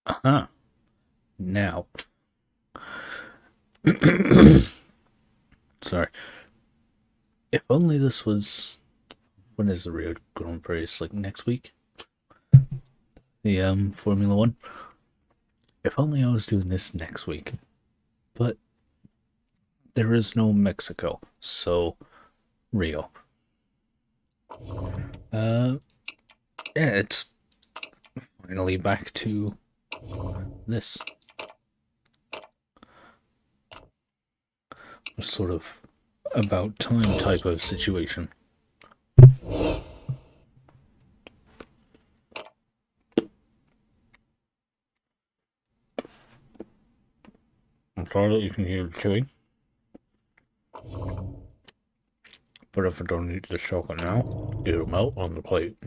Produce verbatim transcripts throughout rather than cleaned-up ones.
Uh-huh. Now, sorry. If only this was, when is the Rio Grand Prix? It's like next week. The um Formula One. If only I was doing this next week. But there is no Mexico, so Rio. Uh, yeah, it's finally back to this sort of about time type of situation. I'm sorry that you can hear the chewing, but if I don't eat the chocolate now, it'll melt on the plate.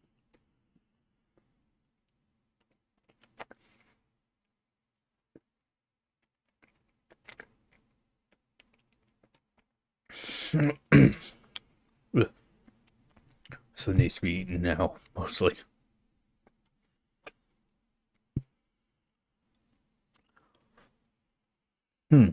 So it needs to be eaten now, mostly. Hmm.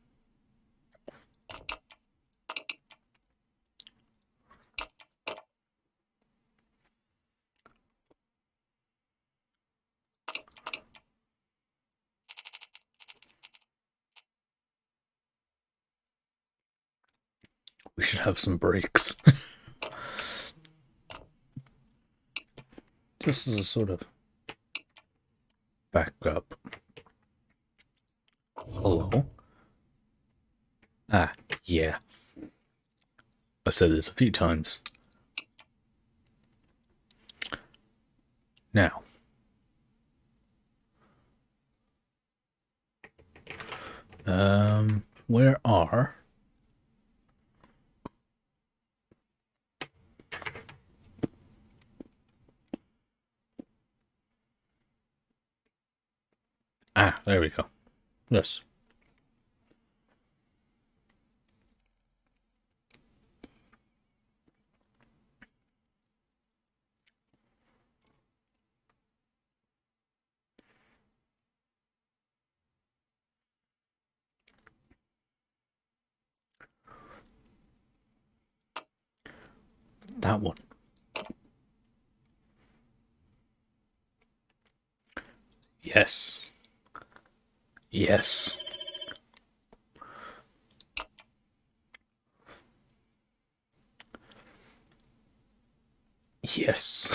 We should have some breaks. Just as a sort of backup. Hello? Ah, yeah. I've said this a few times. Now, um, where are ah, there we go. Yes. That one. Yes. Yes. Yes.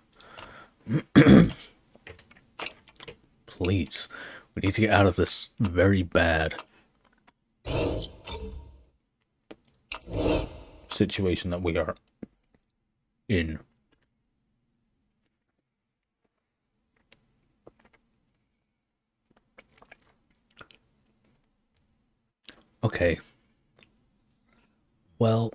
Please. We need to get out of this very bad situation that we are in. Okay. Well,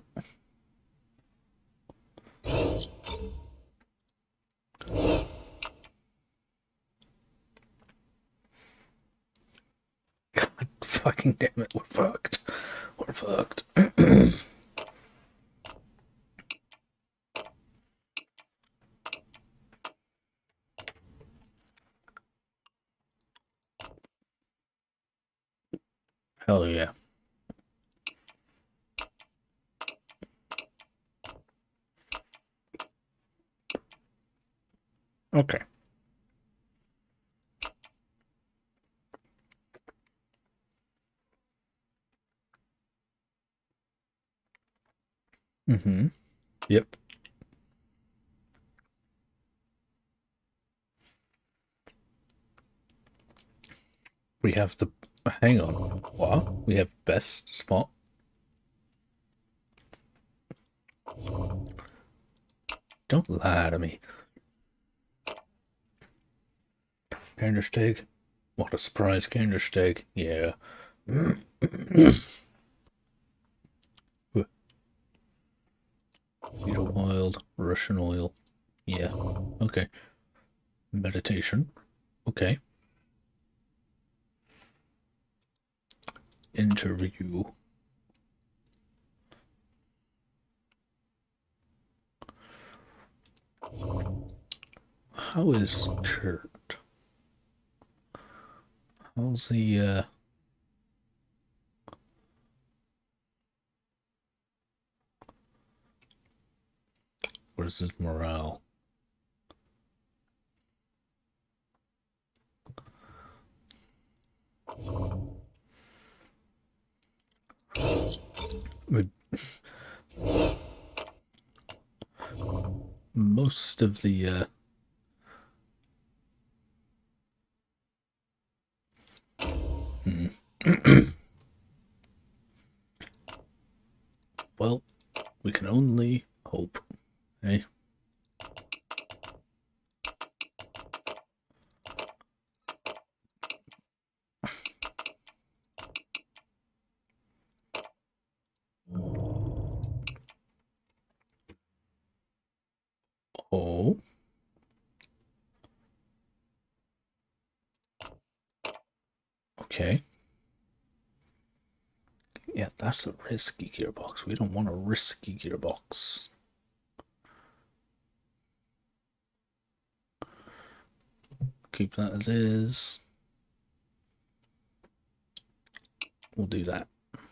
God fucking damn it, we're fucked. We're fucked. Hell yeah. Okay. Mm-hmm. Yep. We have the. Hang on. What? We have best spot? Don't lie to me. Candlestick. What a surprise candlestick. Yeah. Fetal wild. Russian oil. Yeah. Okay. Meditation. Okay. Interview. How is Kurt? How's the, uh... where's his morale? Would most of the, uh... hmm. Well, we can only hope, eh? Oh. Okay. Yeah, that's a risky gearbox. We don't want a risky gearbox. Keep that as is. We'll do that.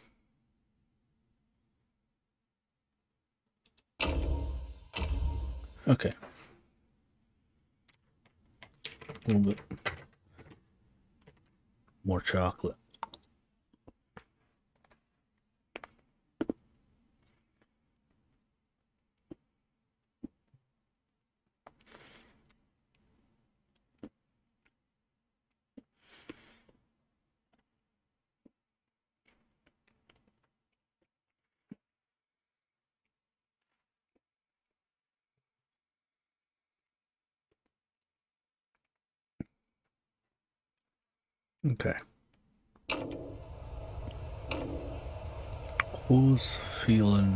Okay. A little bit more chocolate. Okay. Who's feeling?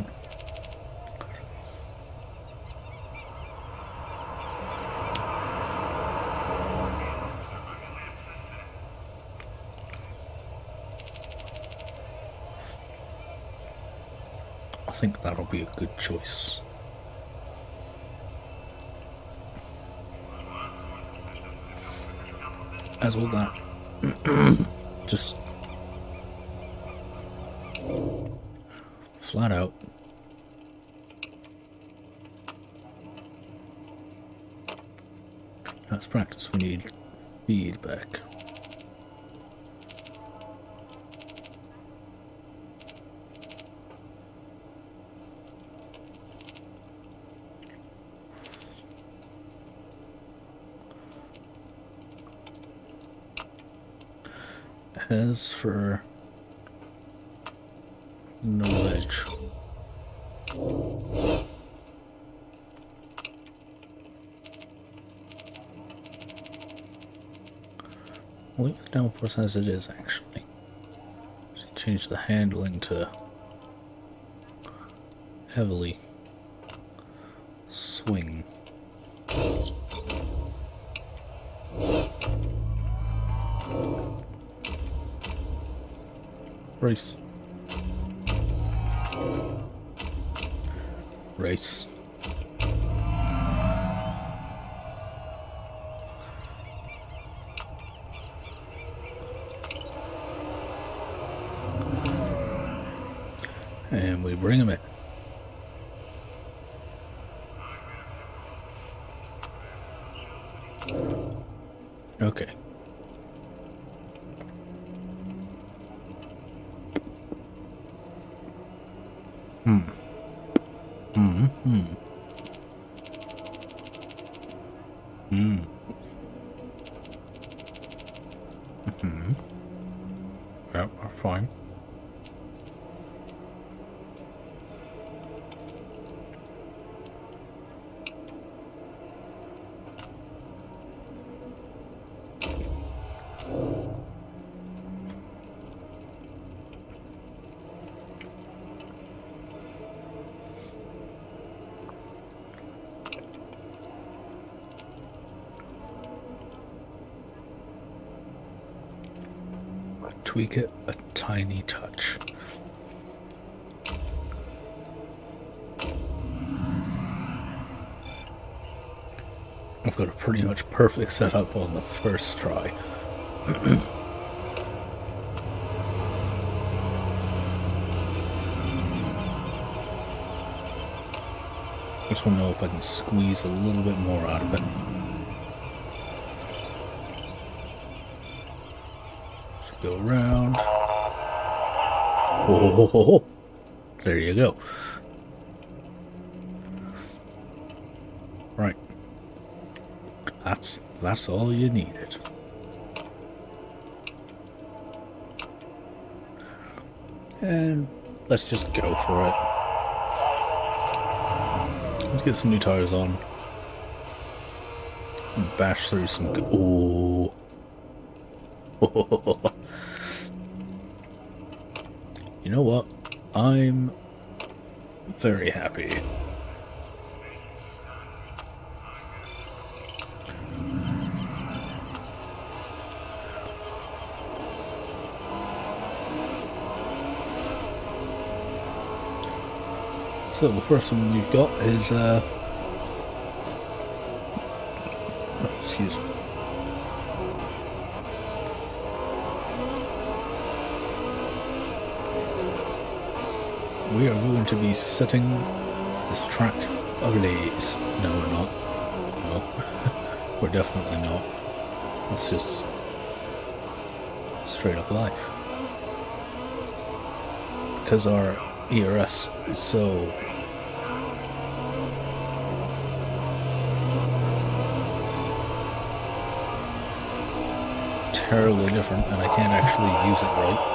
I think that'll be a good choice. As will that. Just flat out. That's practice. We need feedback. As for knowledge, leave it down for us as it is, actually. Change the handling to heavily swing. Race. Race. And we bring him in. Okay. Hmm. Hmm. Hmm. Hmm. Hmm. Yep, we're fine. Tweak it a tiny touch. I've got a pretty much perfect setup on the first try. I just want to know if I can squeeze a little bit more out of it. So go around. Oh, ho, ho, ho. There you go. Right. That's that's all you needed. And let's just go for it. Let's get some new tires on. And bash through some... Oh. You know what? I'm very happy. So the first one we've got is, uh, oh, excuse me. We are going to be setting this track ablaze. No, we're not. No, we're definitely not. It's just straight up lie. Because our E R S is so terribly different, and I can't actually use it right.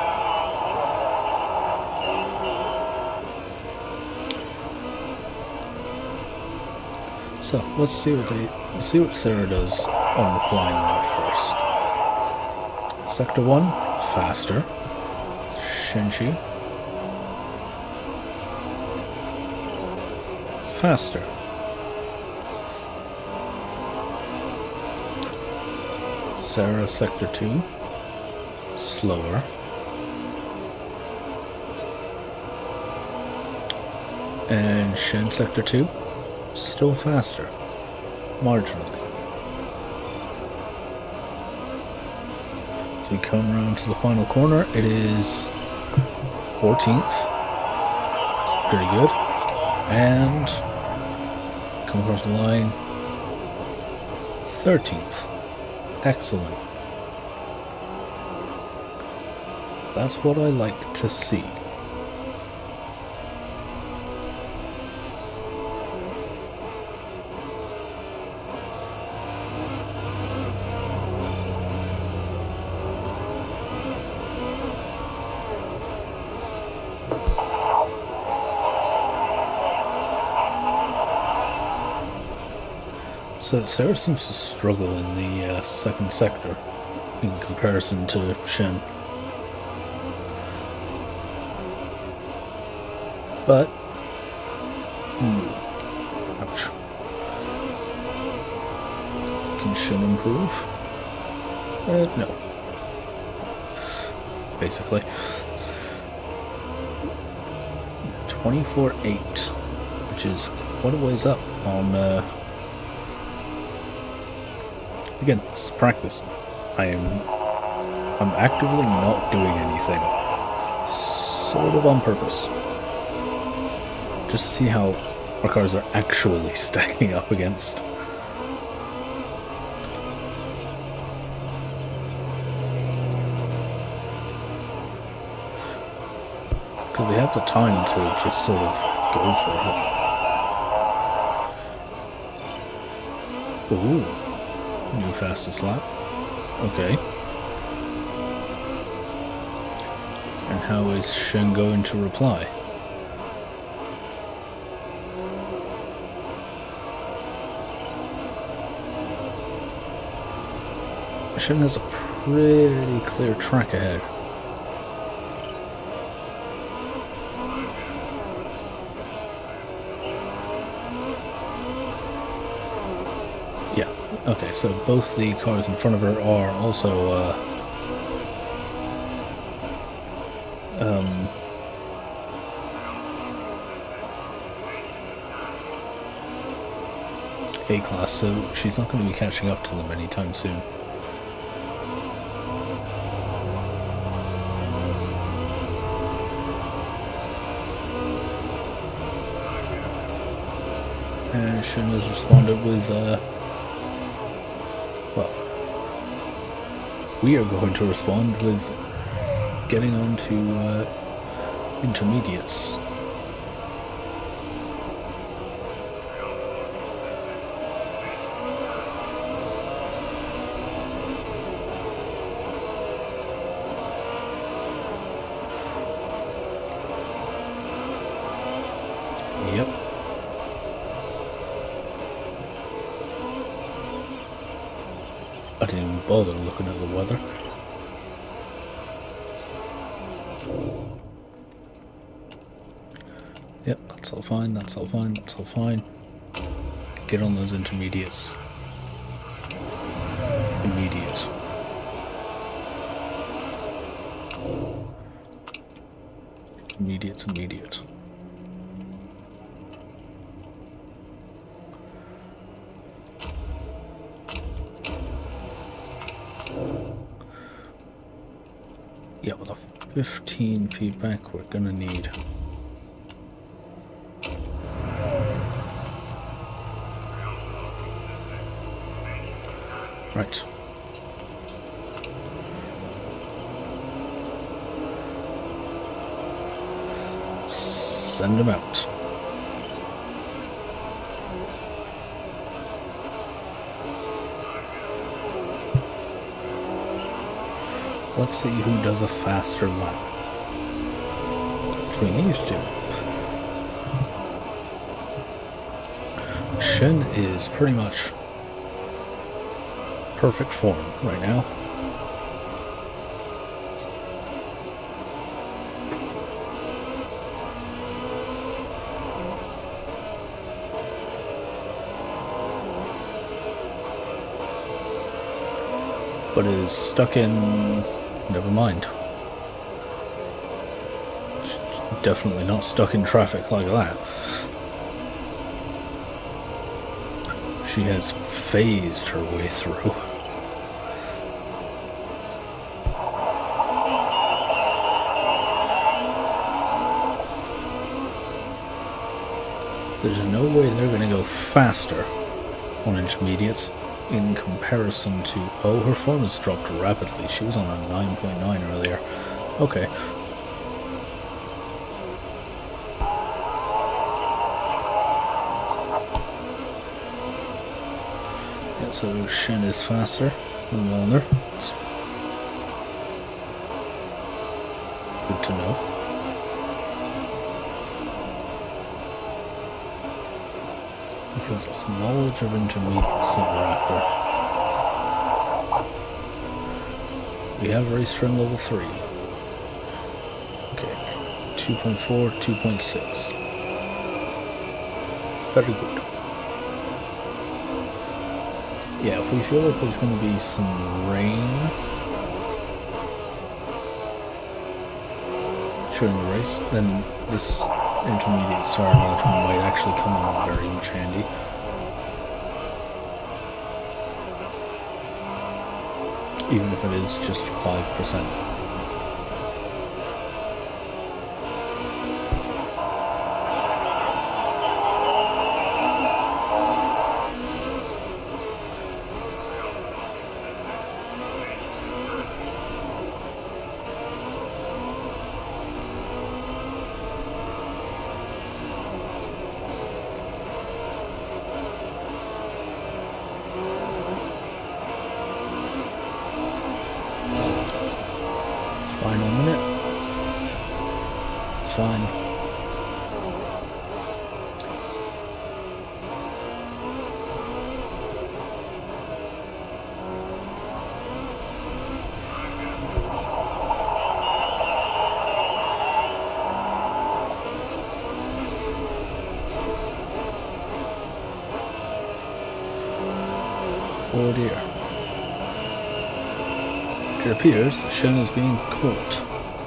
So let's see what they let's see what Sarah does on the flying wall first. Sector one, faster. Shenchi. Faster. Sarah, sector two, slower. And Shen, sector two, still faster, marginally. So we come around to the final corner. It is fourteenth. It's pretty good. And come across the line, thirteenth. Excellent. That's what I like to see. So Sarah seems to struggle in the uh, second sector in comparison to Shen. But, hmm, ouch. Can Shen improve? Uh, no. Basically. twenty-four eight, which is quite a ways up on, uh, again, it's practice. I am I'm actively not doing anything. Sort of on purpose. Just to see how our cars are actually stacking up against. Because we have the time to just sort of go for it. Ooh. New fastest lap. Okay. And how is Shen going to reply? Shen has a pretty clear track ahead. Yeah, okay, so both the cars in front of her are also uh, um, A-class, so she's not going to be catching up to them anytime soon. Shin has responded with, uh, well, we are going to respond with getting on to uh, intermediates. Yep. I didn't even bother looking at the weather. Yep, that's all fine, that's all fine, that's all fine. Get on those intermediates. Immediate. Immediate, immediate. Yeah, with a fifteen feedback, we're gonna need. Right. Send them out. Let's see who does a faster lap between these two. Shin is pretty much perfect form right now. But is stuck in... never mind. Definitely not stuck in traffic like that. She has phased her way through. There's no way they're going to go faster on intermediates in comparison to... Oh, her form has dropped rapidly. She was on a nine point nine earlier. Okay. Yeah, so Shin is faster than Walner. It's good to know. Because it's knowledge of intermediates that we're after. We have race trim level three. Okay. two point four, two point six. Very good. Yeah, if we feel like there's going to be some rain during the race, then this intermediate star knowledge might actually come in very much handy. Even if it is just five percent. Final minute. It's fine. Oh dear. It appears Shen is being caught.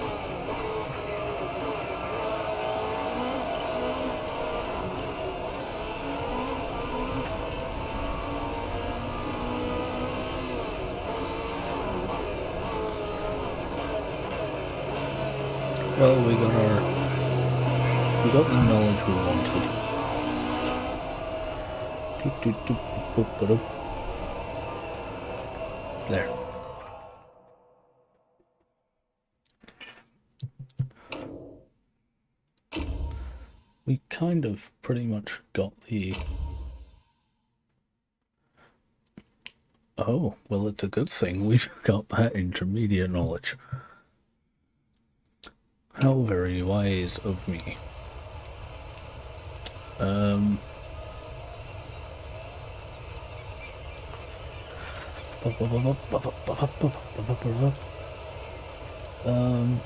Well, we got our... we got the knowledge we wanted. There. We kind of pretty much got the... Oh, well, it's a good thing we've got that intermediate knowledge. How very wise of me. Um... Um...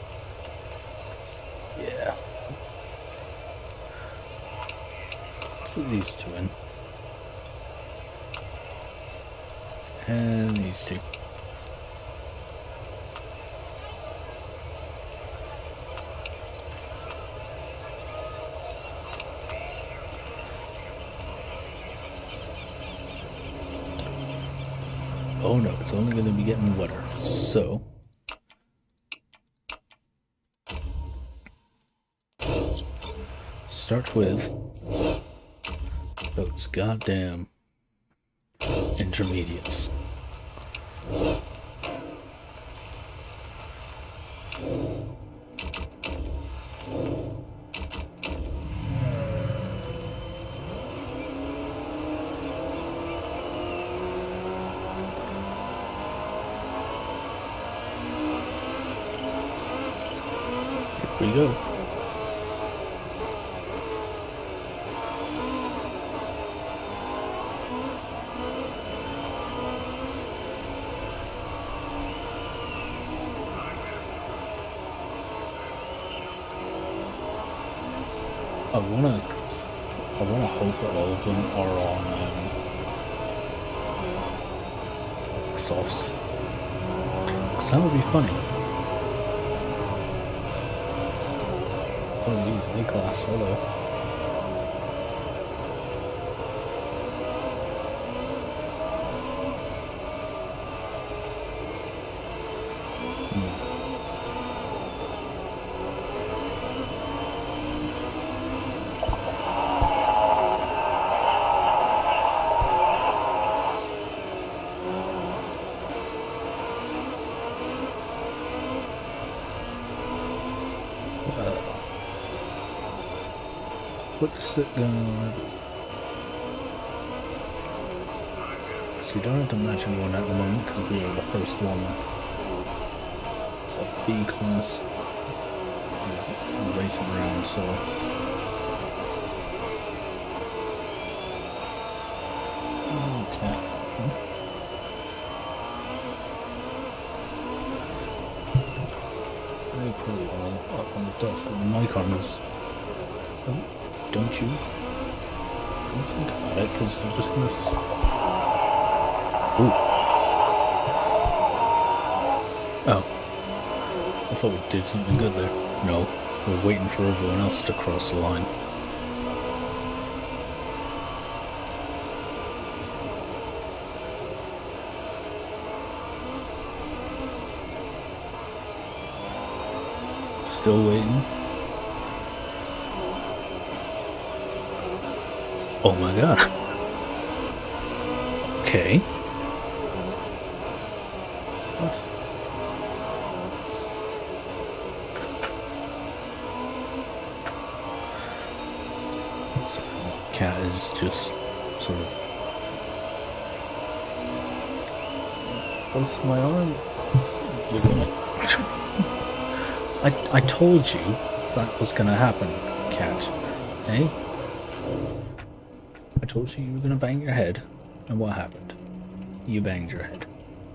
Yeah. Let's put these two in. And these two. Oh no, it's only going to be getting wetter, so... Start with those goddamn intermediates. Here we go. I wanna, I wanna hope that all of them are on um, Xphous. Cause that would be funny. Oh, geez, A-class, hello. Hmm. What's it going? So you don't have to match anyone at the moment because we are the first one of B class racing around, so okay. Very pretty all up on the desk, and the mic on is. Oh, don't you? Don't think about it, because you're just gonna. S Ooh. Oh. I thought we did something good there. No, we're waiting for everyone else to cross the line. Still waiting. Oh my god. Okay. What? So, cat is just sort of. What's my arm? You're gonna. I I told you that was gonna happen, cat. Eh? I told you you were gonna bang your head, and what happened? You banged your head.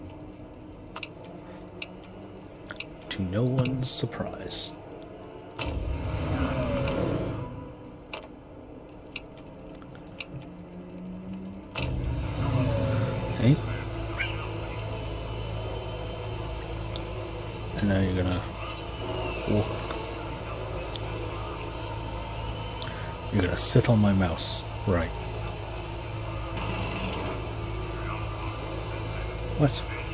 To no one's surprise. Hey? And now you're gonna walk. You're gonna sit on my mouse. Right. What?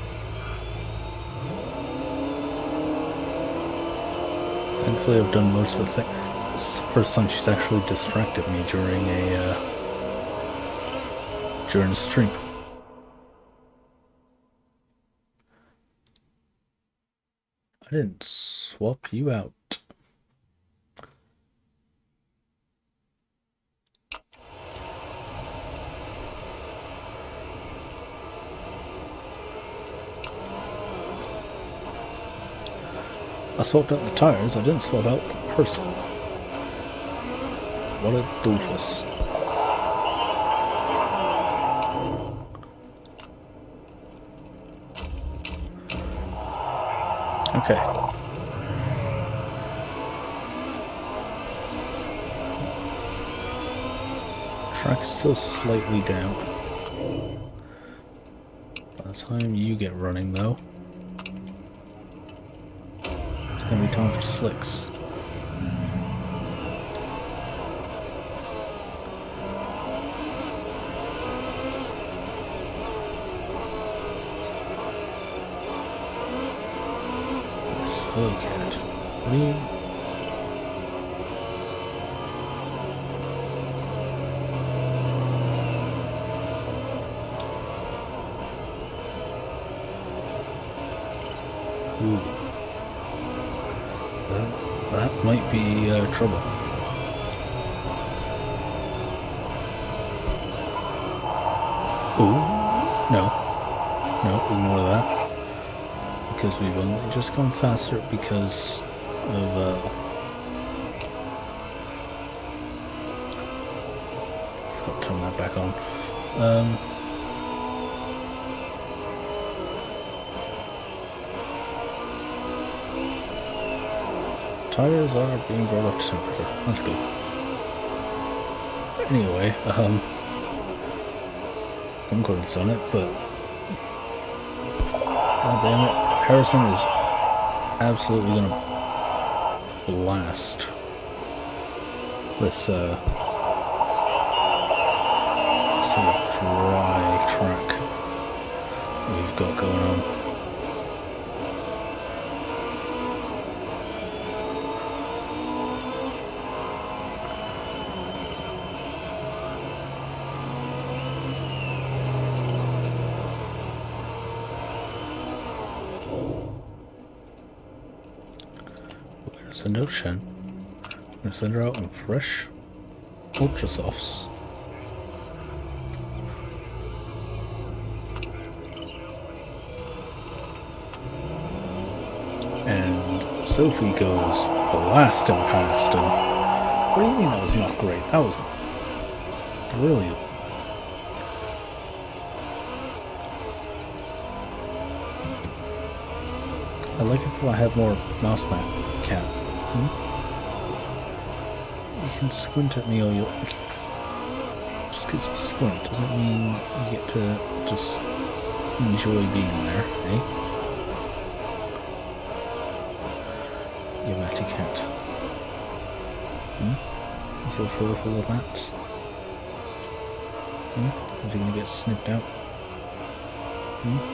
Thankfully I've done most of the things. This is the first time she's actually distracted me during a, uh... during the stream. I didn't swap you out. I swapped out the tires, I didn't swap out the person. What a doofus. Okay. Track's still slightly down. By the time you get running though, it's gonna be time for slicks. Silly cat. What are you? Ooh. That, that might be uh, trouble. Ooh. No. No, ignore that. Because we've only just gone faster because of uh I forgot to turn that back on. Um tires are being brought up to temperature. That's good. Anyway, um I'm going to on it, but god damn it. Harrison is absolutely gonna blast this uh, sort of dry track we've got going on. Send out Shen. I'm gonna send her out in fresh Ultra Softs. And Sophie goes blasting past him. What do you mean that was not great? That was brilliant. I'd like if I had more mouse map cat. Hmm? You can squint at me all you like. Just because you squint doesn't mean you get to just enjoy being there, eh? You matty cat. Hmm? Is he fearful of that? Hmm? Is he gonna get snipped out? Hmm?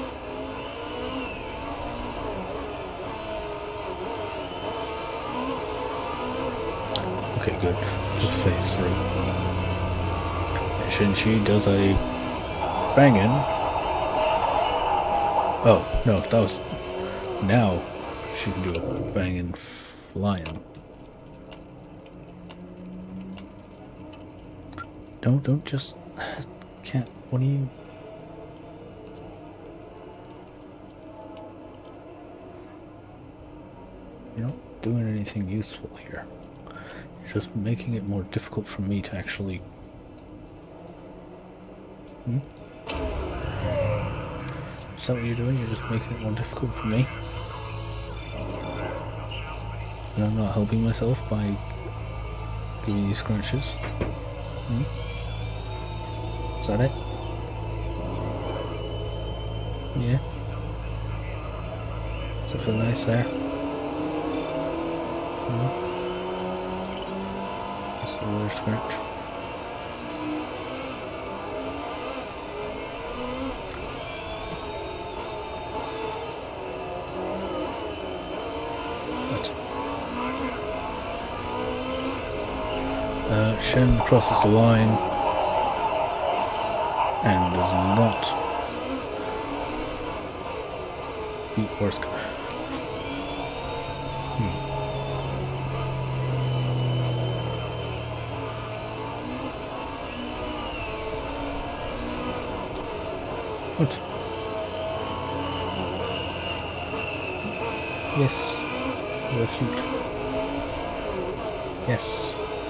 Okay, good. Just phase through. Shinchi does a bangin'. Oh, no, that was... Now she can do a bangin' flying. Don't, don't just... Can't... What do you... You're not doing anything useful here. Just making it more difficult for me to actually... Hmm? Is that what you're doing? You're just making it more difficult for me? And I'm not helping myself by giving you scratches? Hmm? Is that it? Yeah? Does it feel nice there? Hmm? Another scratch. What? Uh, Shen crosses the line and does not beat worse. Hmm. What? Yes, you're cute. Yes.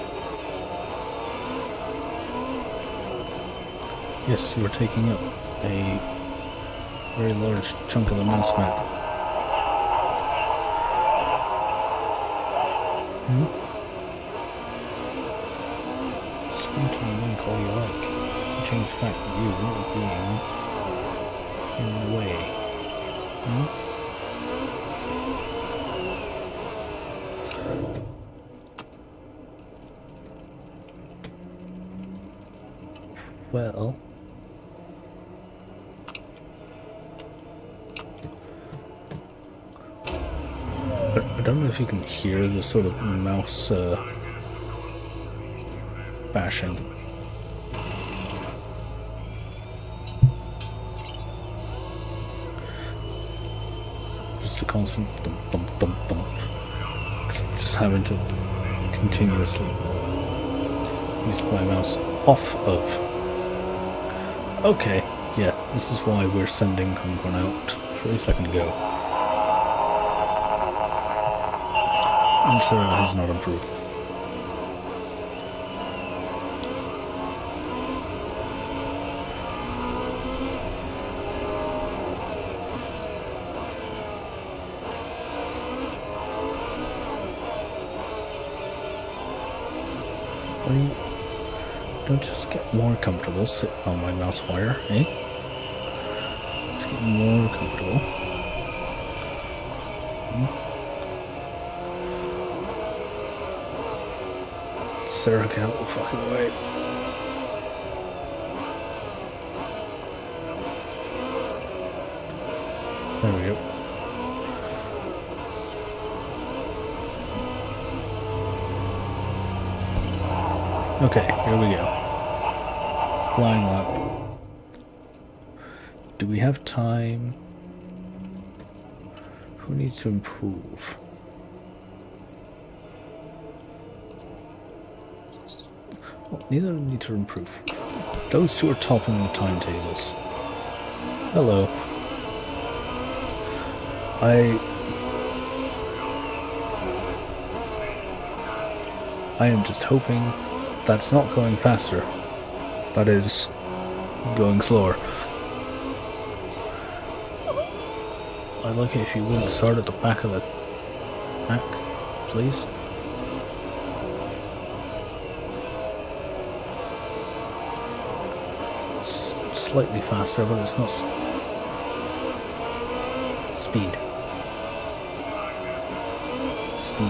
Yes, you are taking up a very large chunk of the mouse map. Hmm? Sneaky link all you like. Doesn't change the fact that you are being in the way. Hmm? Well, I don't know if you can hear the sort of mouse uh, bashing. Just a constant thump, thump, thump, thump. Because I'm just having to continuously use my mouse off of. Okay, yeah, this is why we're sending Conquer out for a second ago. And Sarah has not improved. I mean, don't just get more comfortable sitting on my mouse wire, eh? Let's get more comfortable. Hmm. Sarah, get out the fucking way. There we go. Okay, here we go. Flying lap. Do we have time? Who needs to improve? Well, neither of them need to improve. Those two are topping the timetables. Hello. I... I am just hoping that's not going faster. That is going slower. I'd like it if you wouldn't start at the back of the pack, please. S slightly faster, but it's not s speed. Speed.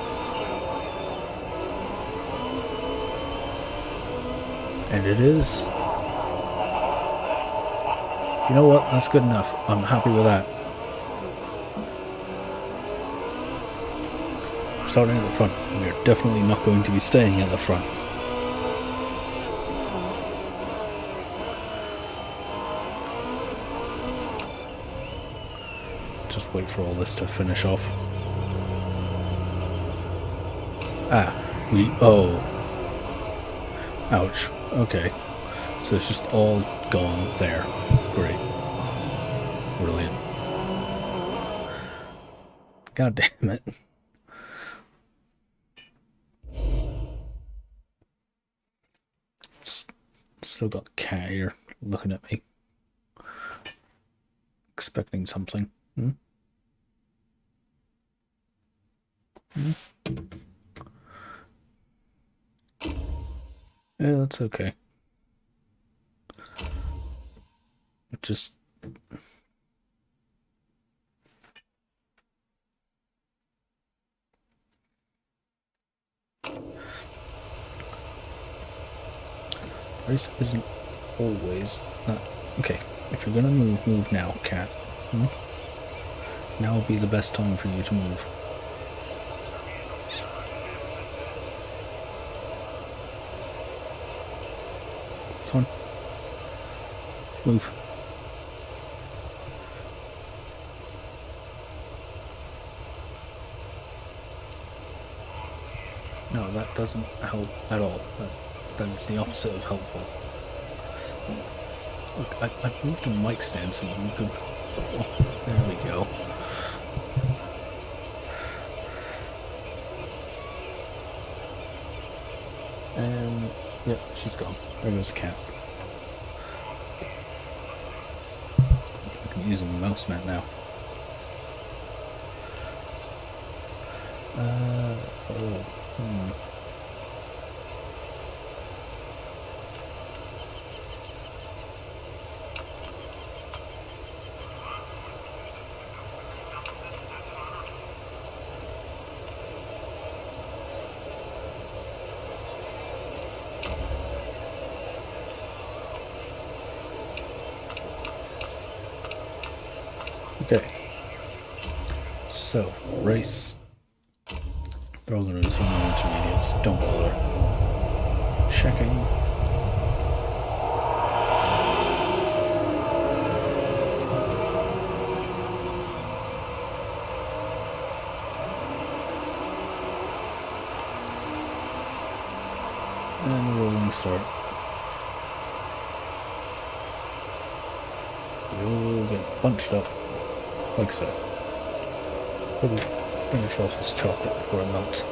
And it is. You know what? That's good enough. I'm happy with that. Starting at the front. We're definitely not going to be staying at the front. Just wait for all this to finish off. Ah, we. Oh. Ouch. Okay. So it's just all gone there. Great. Brilliant. God damn it. S still got Cat here looking at me. Expecting something. Hmm? Hmm? Yeah, that's okay. Just... Race isn't always that... Okay, if you're gonna move, move now, Cat. Hmm? Now would be the best time for you to move. Come on. Move. No, that doesn't help at all. That, that is the opposite of helpful. Look, I, I've moved the mic stand so you could... Oh, there we go. And... Yep, she's gone. There goes the cat. I can use a mouse mat now. Uh... Oh... Hmm... Okay, so, race. They're all going to be senior intermediates, don't bother. Checking. And a rolling start. We'll get bunched up. Like so. Probably finish off this chocolate before it melts.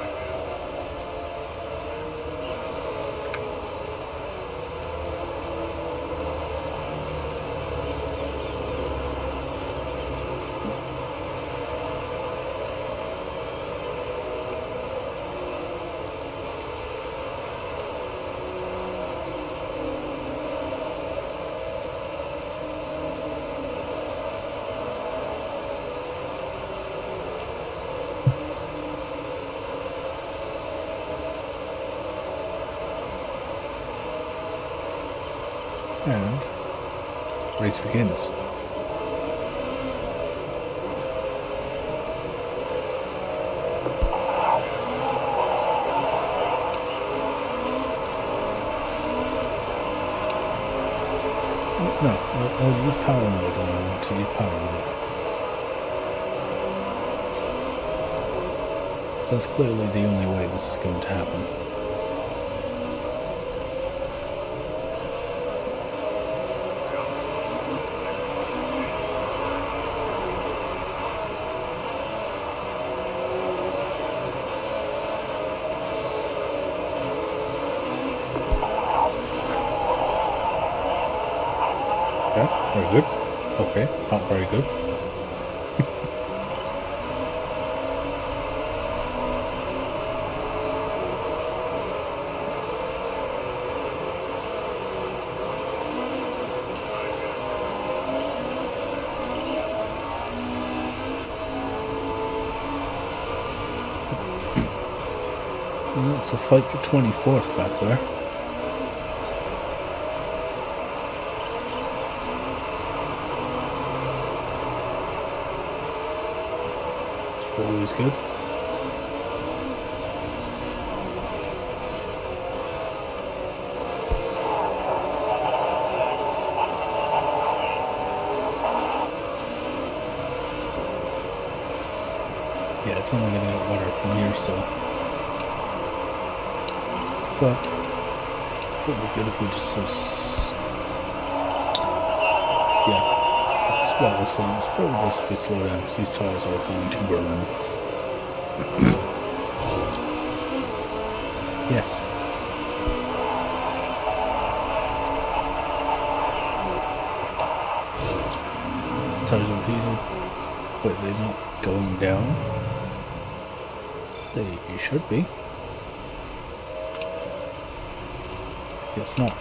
And race begins. No, I'll, I'll use power mode when I want to use power mode. So that's clearly the only way this is going to happen. Yeah, very good. Okay, not very good. Well, it's a fight for twenty-fourth back there. Always good. Yeah, it's only gonna get better from here, so. But it would be good if we just sort of. Yeah. It's what I was saying, it's probably best if we slow down because these tires are going to burn. Yes. Tires are heated, but they're not going down. They should be. It's not.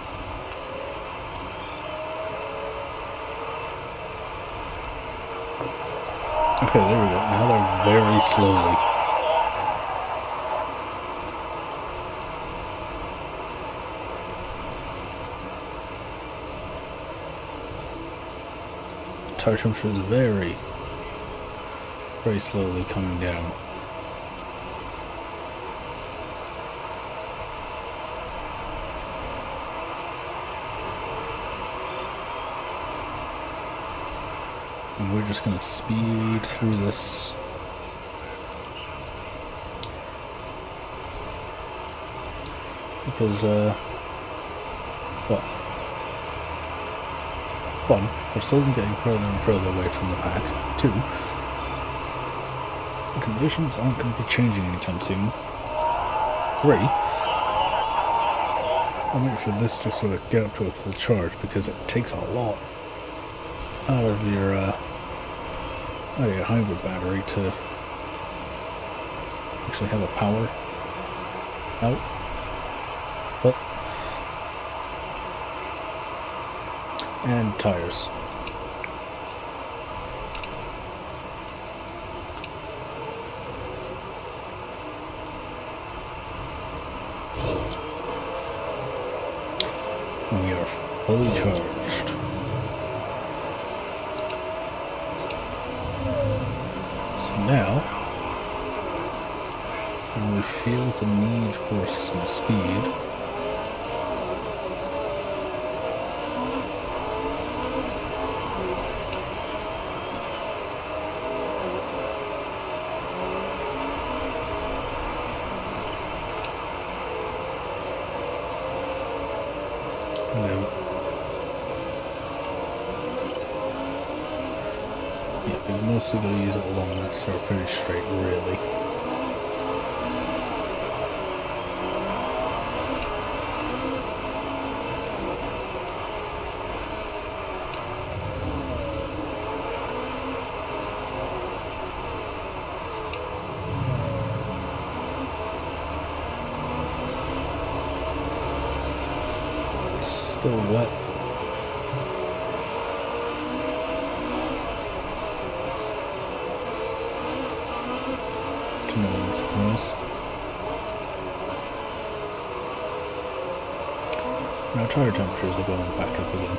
Okay, there we go. Now they're very slowly. Tire temperature is very, very slowly coming down. And we're just gonna speed through this. Because, uh, well, one, we're slowly getting further and further away from the pack. Two, the conditions aren't going to be changing anytime soon. Three, I'll wait for this to sort of get up to a full charge because it takes a lot out of your, uh, out of your hybrid battery to actually have a power out. But, and tires. We are fully charged. So now, when we feel the need for some speed, mostly going to use it along that surface straight, really. It's still wet. No one's surprised. Now tire temperatures are going back up again.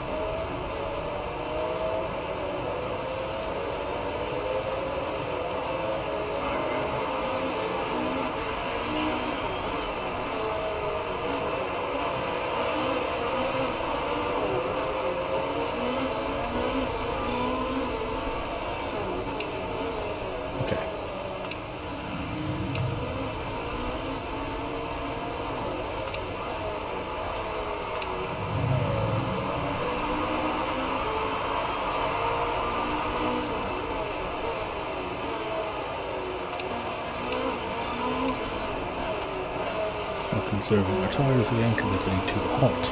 Conserving our tires again because they're getting too hot.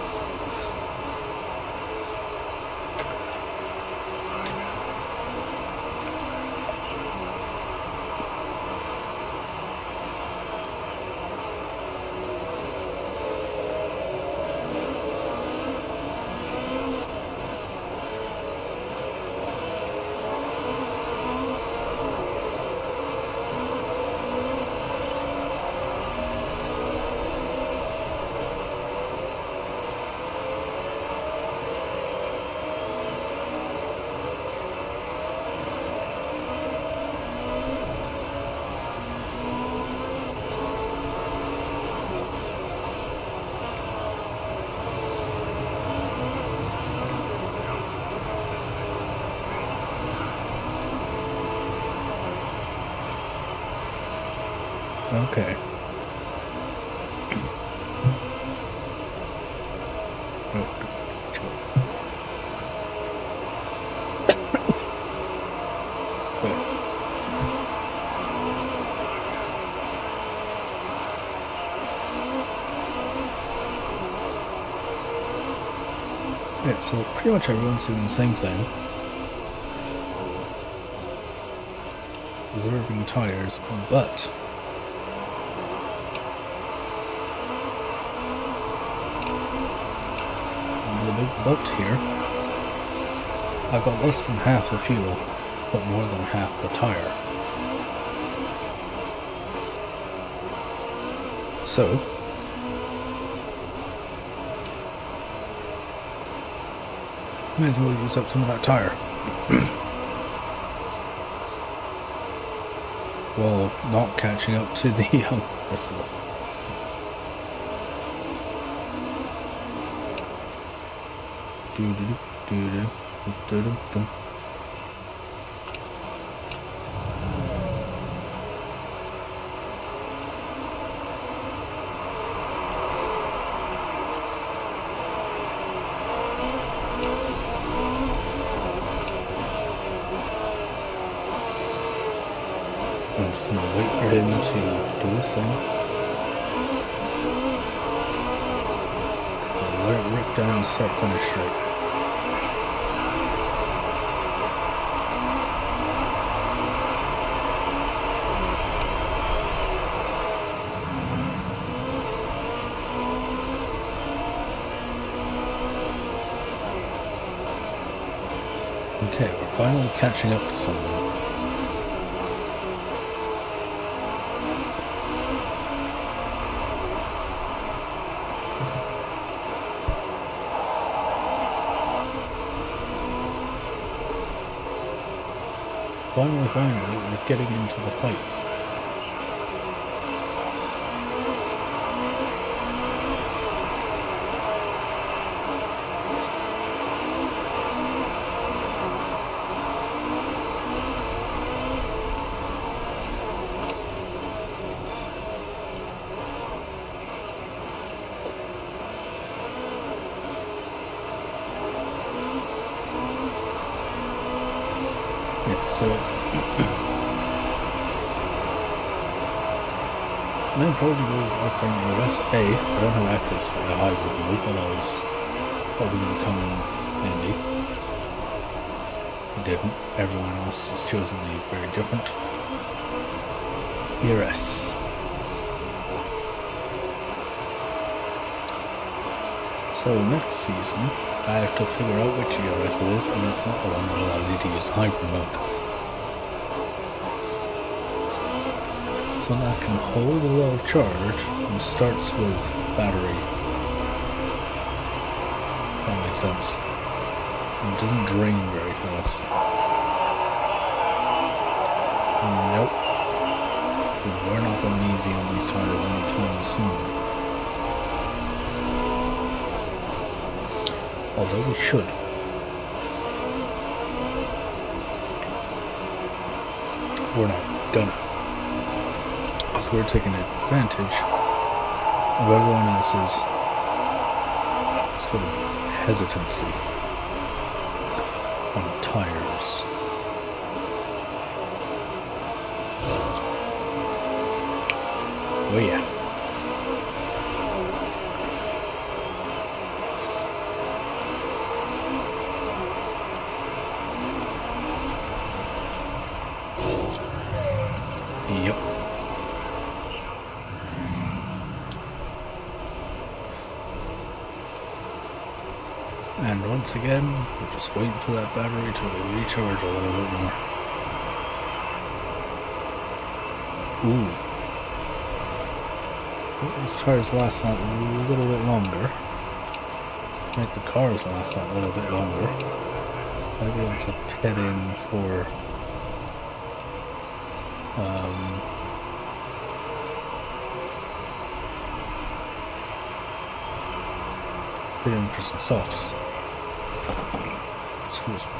Okay. Yeah, so pretty much everyone's doing the same thing. Reserving tires, but the big but here, I've got less than half the fuel, but more than half the tire. So, might as well use up some of that tire. While not catching up to the um, rest of it. Do do do do do do do do. I'm just gonna wait for him to do his thing. I'll let it rip down and start finish straight. Okay, we're finally catching up to someone. Finally, finally, we're getting into the fight. So, main project was offering U S A. I don't have access to the hybrid mode, but I was hoping it would come in handy. It didn't. Everyone else has chosen the very different E R S. So next season, I have to figure out which E R S it is, and it's not the one that allows you to use hybrid mode. So that can hold a lot of charge and starts with battery. That makes sense. And it doesn't drain very fast. Nope. We're not going easy on these tires anytime soon. Although we should. We're not gonna. Because we're taking advantage of everyone else's sort of hesitancy on tires. Oh yeah. Yep. And once again, we're just waiting for that battery to recharge a little bit more. Ooh. Let these tires last that a little bit longer. Make the cars last that a little bit longer. I'll be able to pit in for um pit in for some softs. Excuse me.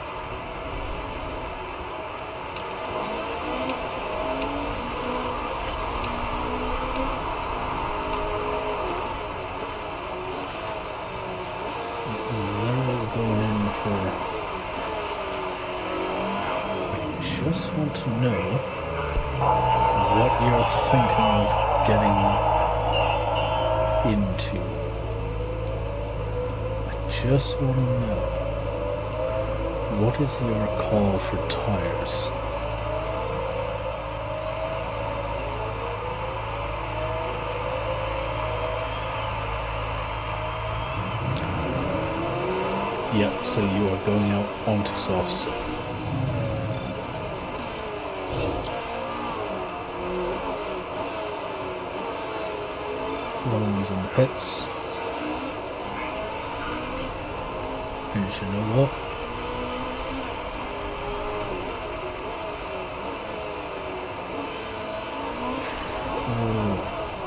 Literally going in for. I just want to know what you're thinking of getting into. Just want to know, what is your call for tires? Yep, so you are going out onto softs. Rollins in the pits. And you know what? Oh.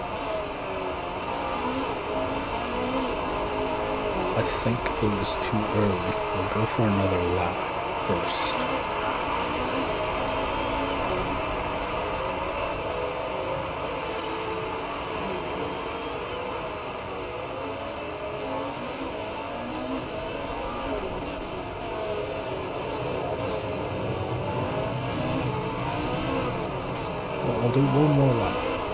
I think it was too early. We'll go for another lap first. I'll do one more lap.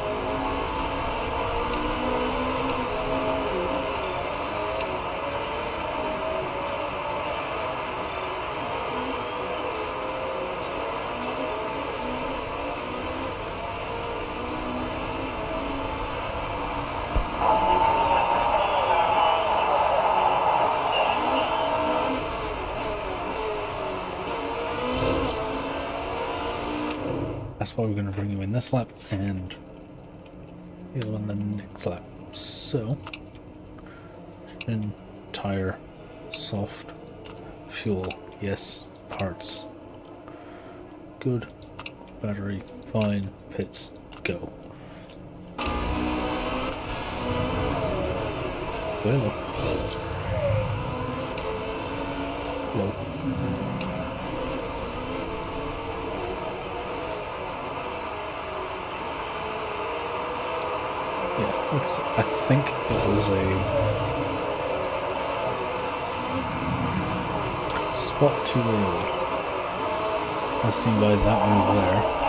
That's why we're going to bring you in this lap and the other one the next lap. So, engine, tire, soft, fuel, yes, parts, good, battery, fine, pits, go. Well, low. Yeah, like I said, I think it was a spot too early, as seen by that move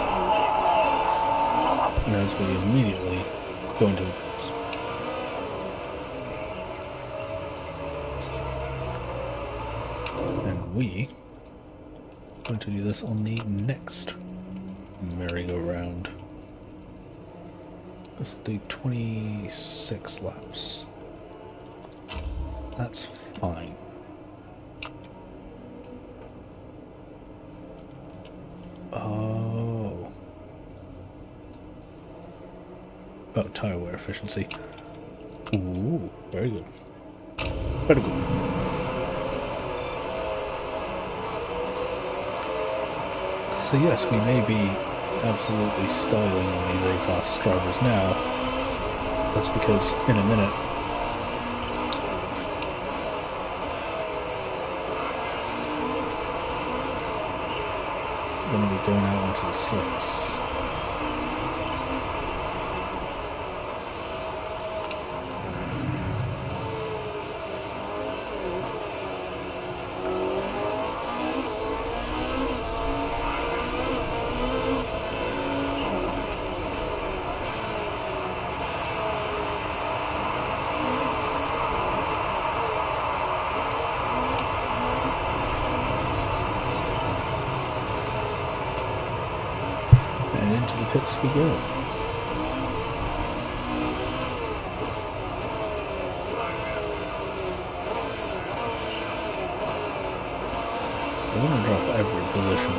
there, and as we immediately go into the pits. And we are going to do this on the next merry-go-round. This will do twenty-six laps. That's fine. Oh. Oh, tire wear efficiency. Ooh, very good. Very good. So yes, we may be absolutely styling on these A-class drivers now. That's because in a minute we're going to be going out onto the slicks. Into the pits we go. I want to drop every position.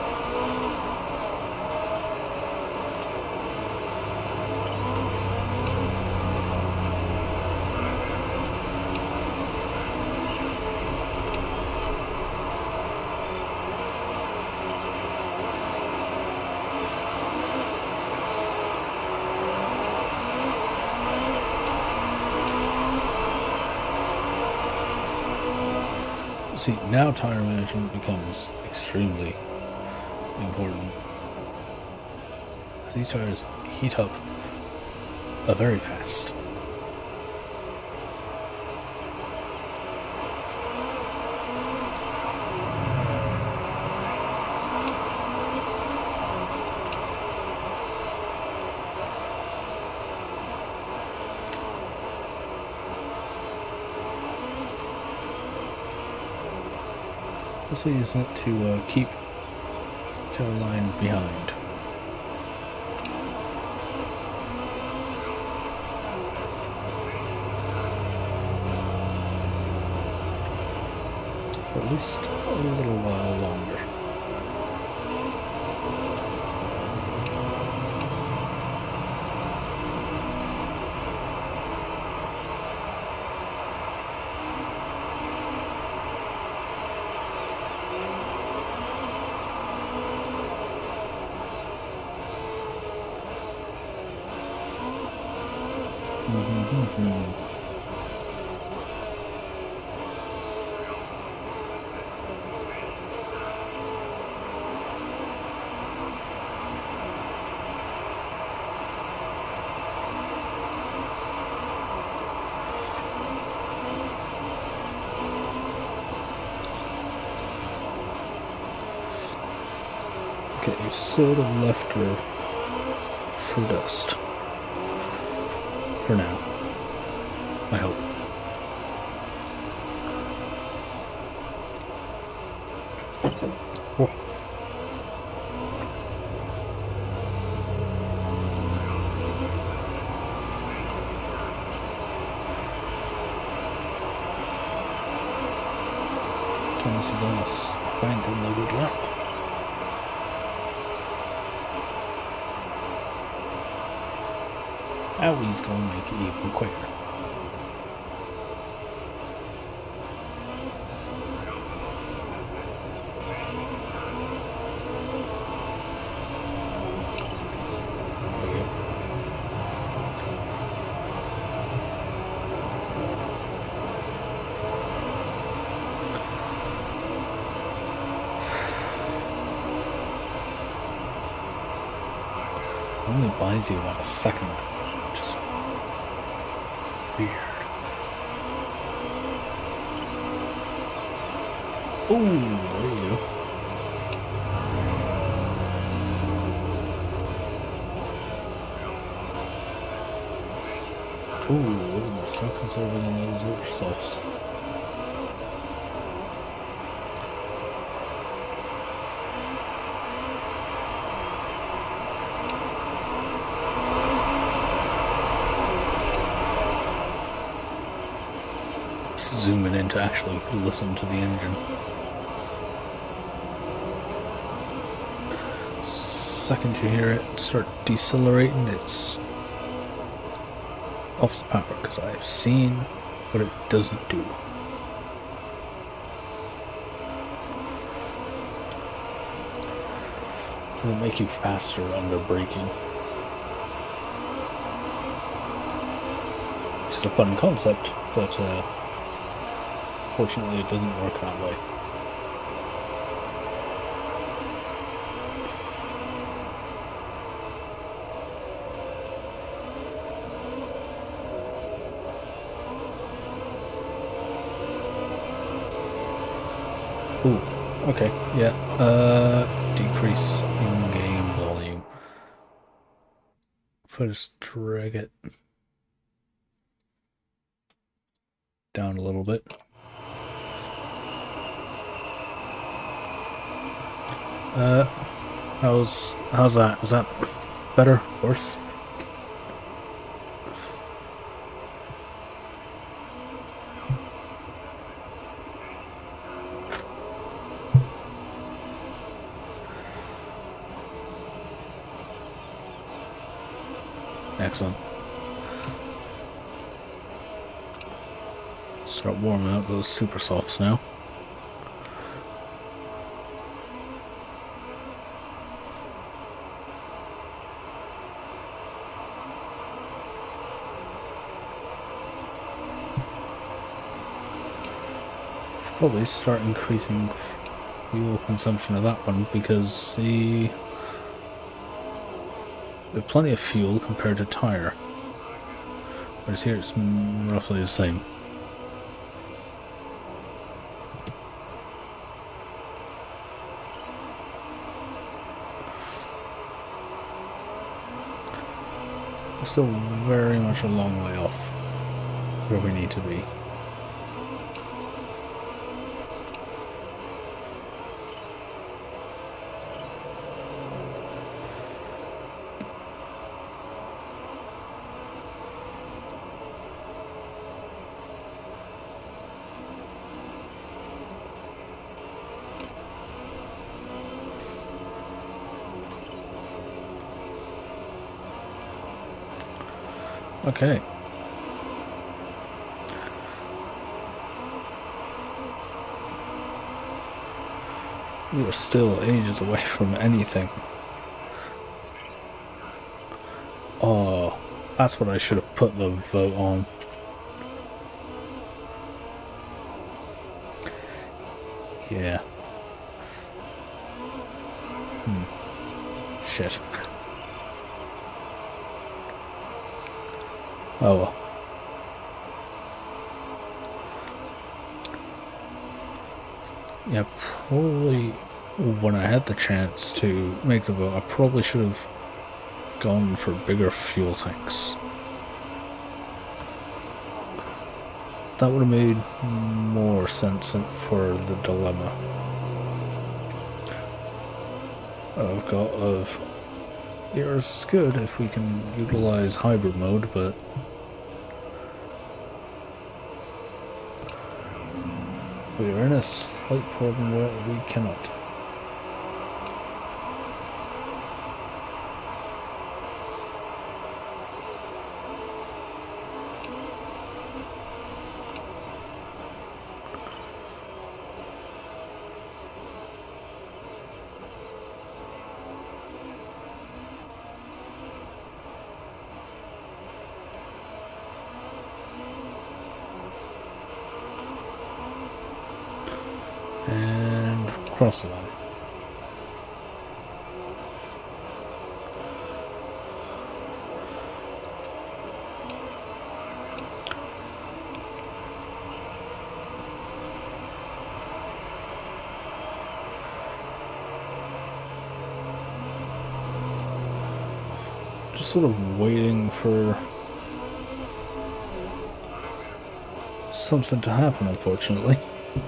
See, now tire management becomes extremely important. These tires heat up uh, very fast. Also using it to uh, keep Caroline behind. For at least a little while longer. Mm-hmm. Okay, you sort of left her for dust. For now. I hope. Whoa. Thomas is almost bang on the good lap. Audie's gonna make it even quicker. Only buys you about a second. Just weird. Ooh, there you go. Ooh, almost so conservative on those oversalts. Zooming in to actually listen to the engine. Second you hear it start decelerating, it's off the power, because I've seen what it doesn't do. It'll make you faster under braking. Which is a fun concept, but uh, fortunately it doesn't work that way. Ooh, okay, yeah. Uh, decrease in-game volume. If I just drag it down a little bit. Uh, how's how's that? Is that better? Worse? Excellent. Start warming up those super softs now. Should probably start increasing fuel consumption of that one, because the we have plenty of fuel compared to tire, whereas here it's roughly the same. We're still very much a long way off where we need to be. Okay. We are still ages away from anything. Oh, that's what I should have put the vote on. Yeah. Hmm. Shit. Oh well. Yeah, probably when I had the chance to make the vote, I probably should have gone for bigger fuel tanks. That would have made more sense for the dilemma I've got of, yours is good if we can utilize hybrid mode, but we are in a slight problem where we cannot. And cross the line. Just sort of waiting for something to happen, unfortunately.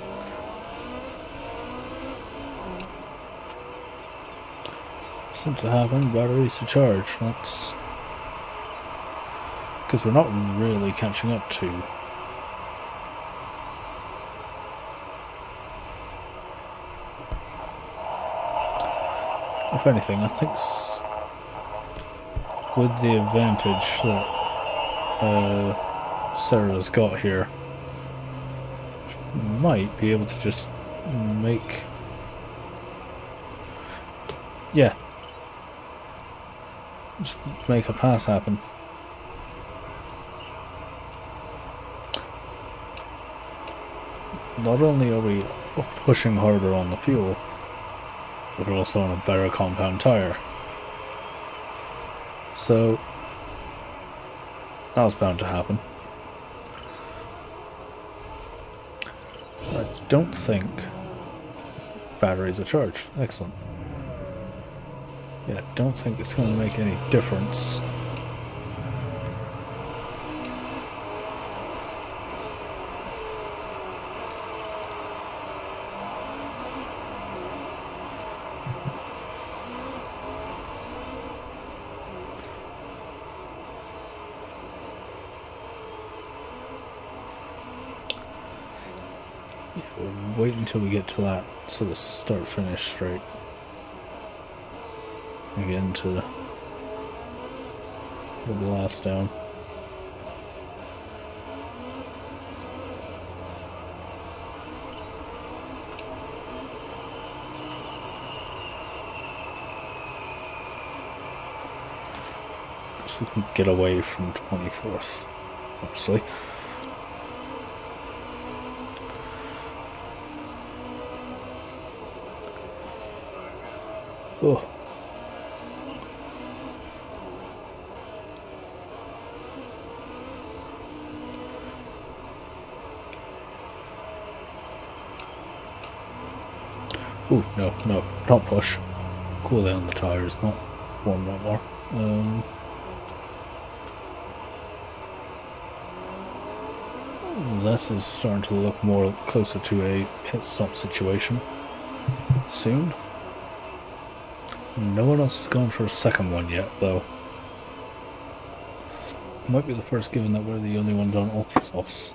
Something to happen, batteries to charge. That's because we're not really catching up to. If anything, I think s with the advantage that uh, Sarah's got here, she might be able to just make. Yeah. Just make a pass happen. Not only are we pushing harder on the fuel, but we're also on a better compound tire. So that was bound to happen. I don't think batteries are charged. Excellent. Yeah, I don't think it's going to make any difference. Yeah, we'll wait until we get to that sort of start-finish straight. Again to the blast down. So we can get away from twenty-fourth, obviously. Oh. Ooh, no, no, don't push. Cool down the tires, not one right more. Um, this is starting to look more closer to a pit stop situation soon. No one else has gone for a second one yet, though. Might be the first, given that we're the only ones on ultra softs.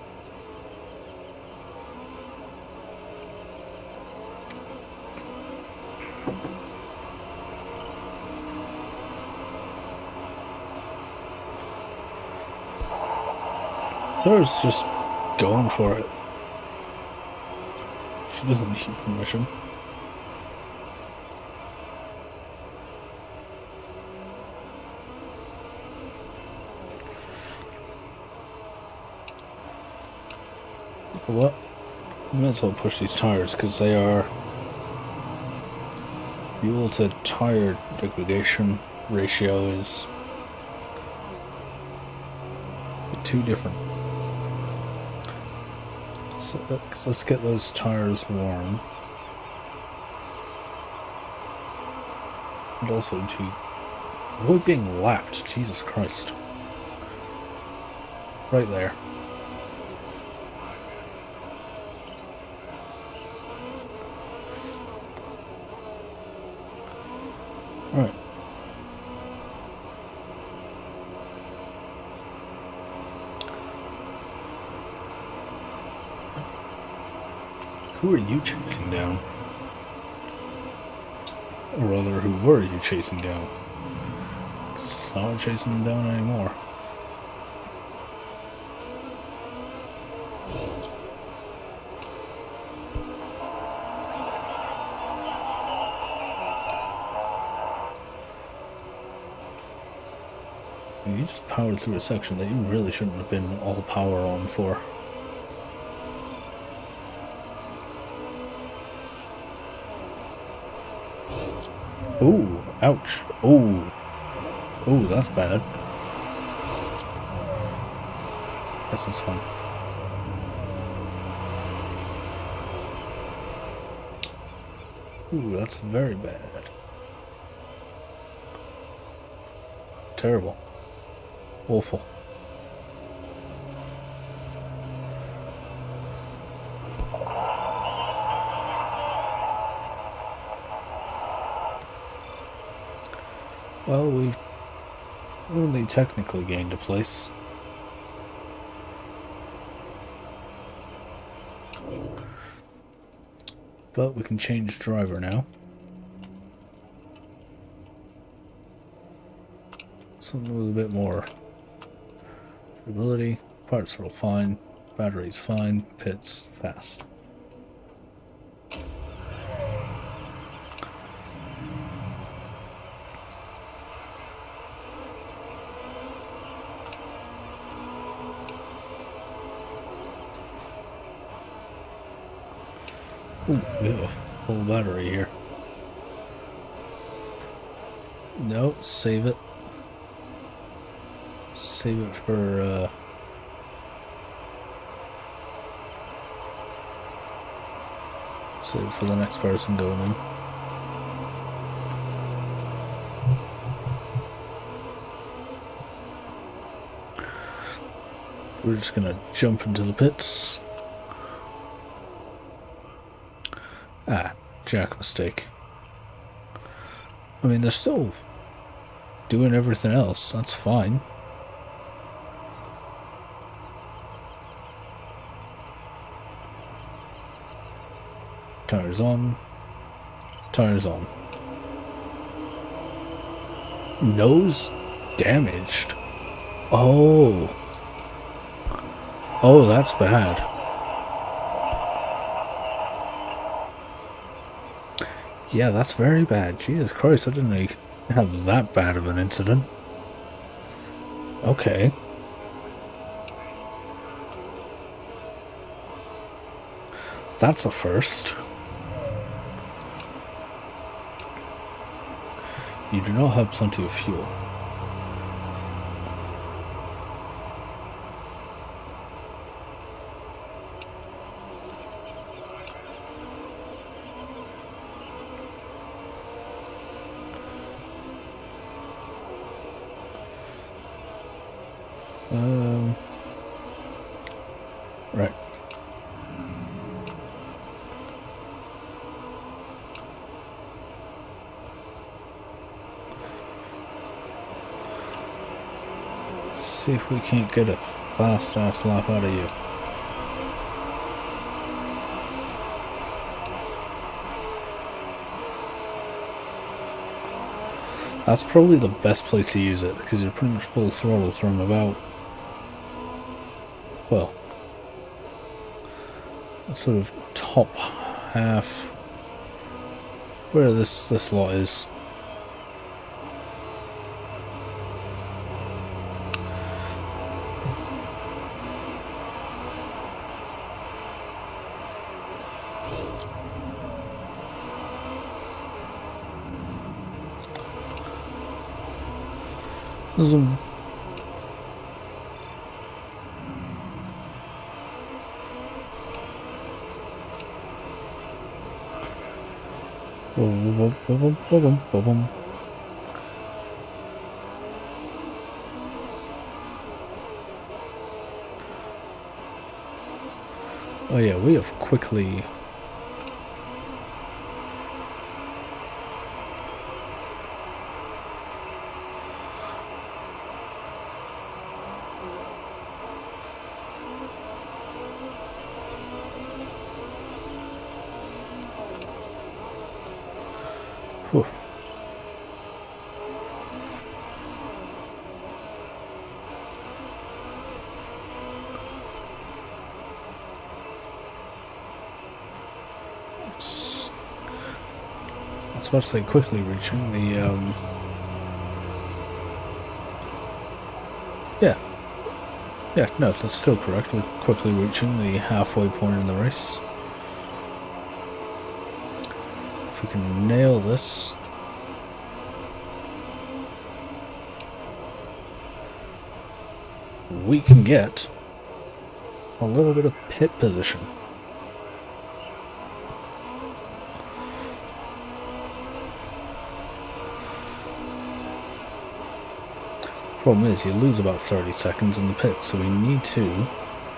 Sarah's just going for it. She doesn't need permission. What? We might as well push these tires because they are fuel to tire degradation ratio is two different. So let's get those tires warm. And also to Avoid being lapped. Jesus Christ. Right there. Right. Who are you chasing down? Or rather, who were you chasing down? It's not chasing them down anymore. You just powered through a section that you really shouldn't have been all power on for. Ooh, ouch. Ooh. Ooh, that's bad. This is fun. Ooh, that's very bad. Terrible. Awful. Well, we only technically gained a place. But we can change driver now. Something with a bit more ability. Parts are all fine. Battery's fine. Pits fast. Ooh, we have a full battery here. No, save it. Save it for, uh... save it for the next person going in. We're just gonna jump into the pits. Ah, jack mistake. I mean, they're still doing everything else. That's fine. Tires on. Tires on. Nose damaged. Oh. Oh, that's bad. Yeah, that's very bad. Jesus Christ, I didn't know you could have that bad of an incident. Okay. That's a first. You do not have plenty of fuel. Um, right. Let's see if we can't get a fast ass lap out of you. That's probably the best place to use it because you're pretty much full throttle from about, well, sort of top half where this this lot is. Zoom. Boom, boom, boom, boom, boom, boom. Oh yeah, we have quickly... Whew. I was about to say quickly reaching the, um... Yeah. Yeah, no, that's still correct. We're quickly reaching the halfway point in the race. If we can nail this... we can get a little bit of pit position. Problem is, you lose about thirty seconds in the pit, so we need to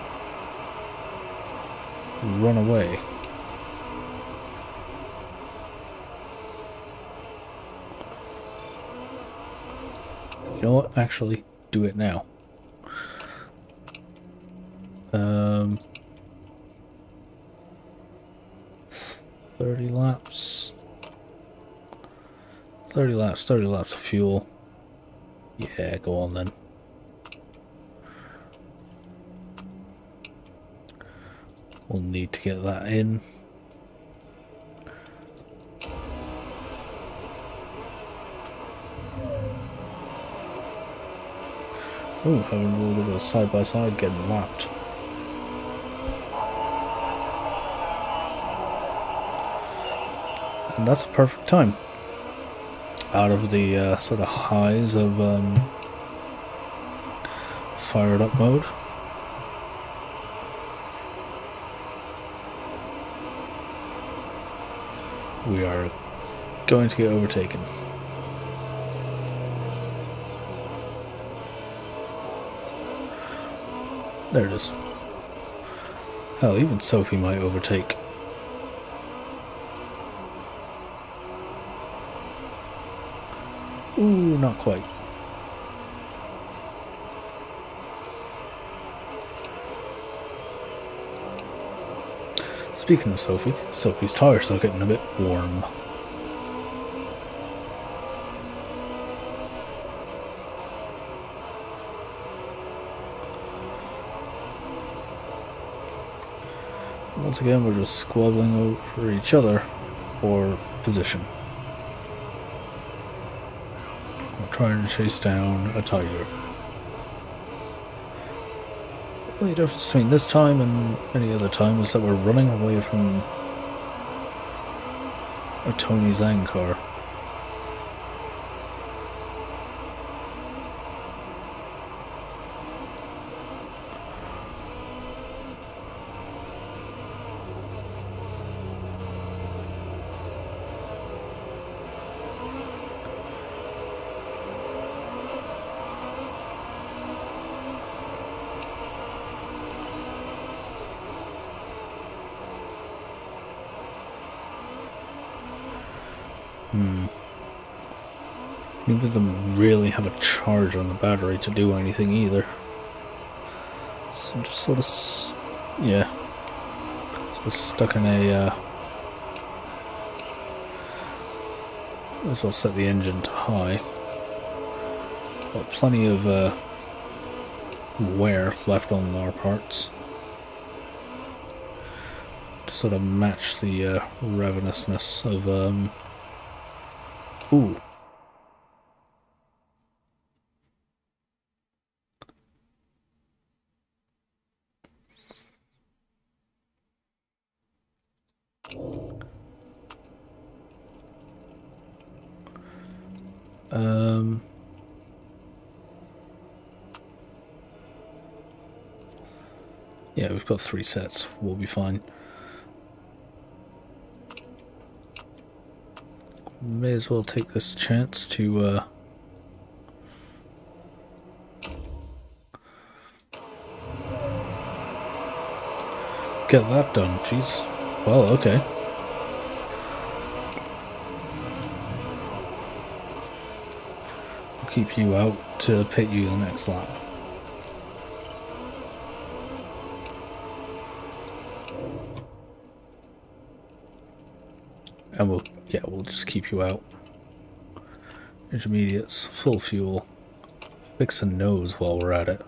run away. You know what? Actually, do it now. Um, thirty laps. thirty laps, thirty laps of fuel. Yeah, go on then. We'll need to get that in. Ooh, having a little bit of side by side getting lapped. And that's the perfect time. Out of the uh, sort of highs of um, fired up mode. We are going to get overtaken. There it is. Hell, even Sophie might overtake. Ooh, not quite. Speaking of Sophie, Sophie's tires are getting a bit warm. Once again, we're just squabbling over each other for position. We're trying to chase down a tiger. The only difference between this time and any other time is that we're running away from a Tony Zhang car. Hmm. Neither of them really have a charge on the battery to do anything either. So I'm just sort of, s yeah, just stuck in a, uh, might as well set the engine to high. Got plenty of, uh, wear left on our parts to sort of match the, uh, ravenousness of, um, ooh. Um, yeah, we've got three sets. We'll be fine. May as well take this chance to uh, get that done. Jeez. Well, okay. I'll keep you out to pit you the next lap. And we'll, yeah, we'll just keep you out. Intermediates, full fuel. Fix a nose while we're at it.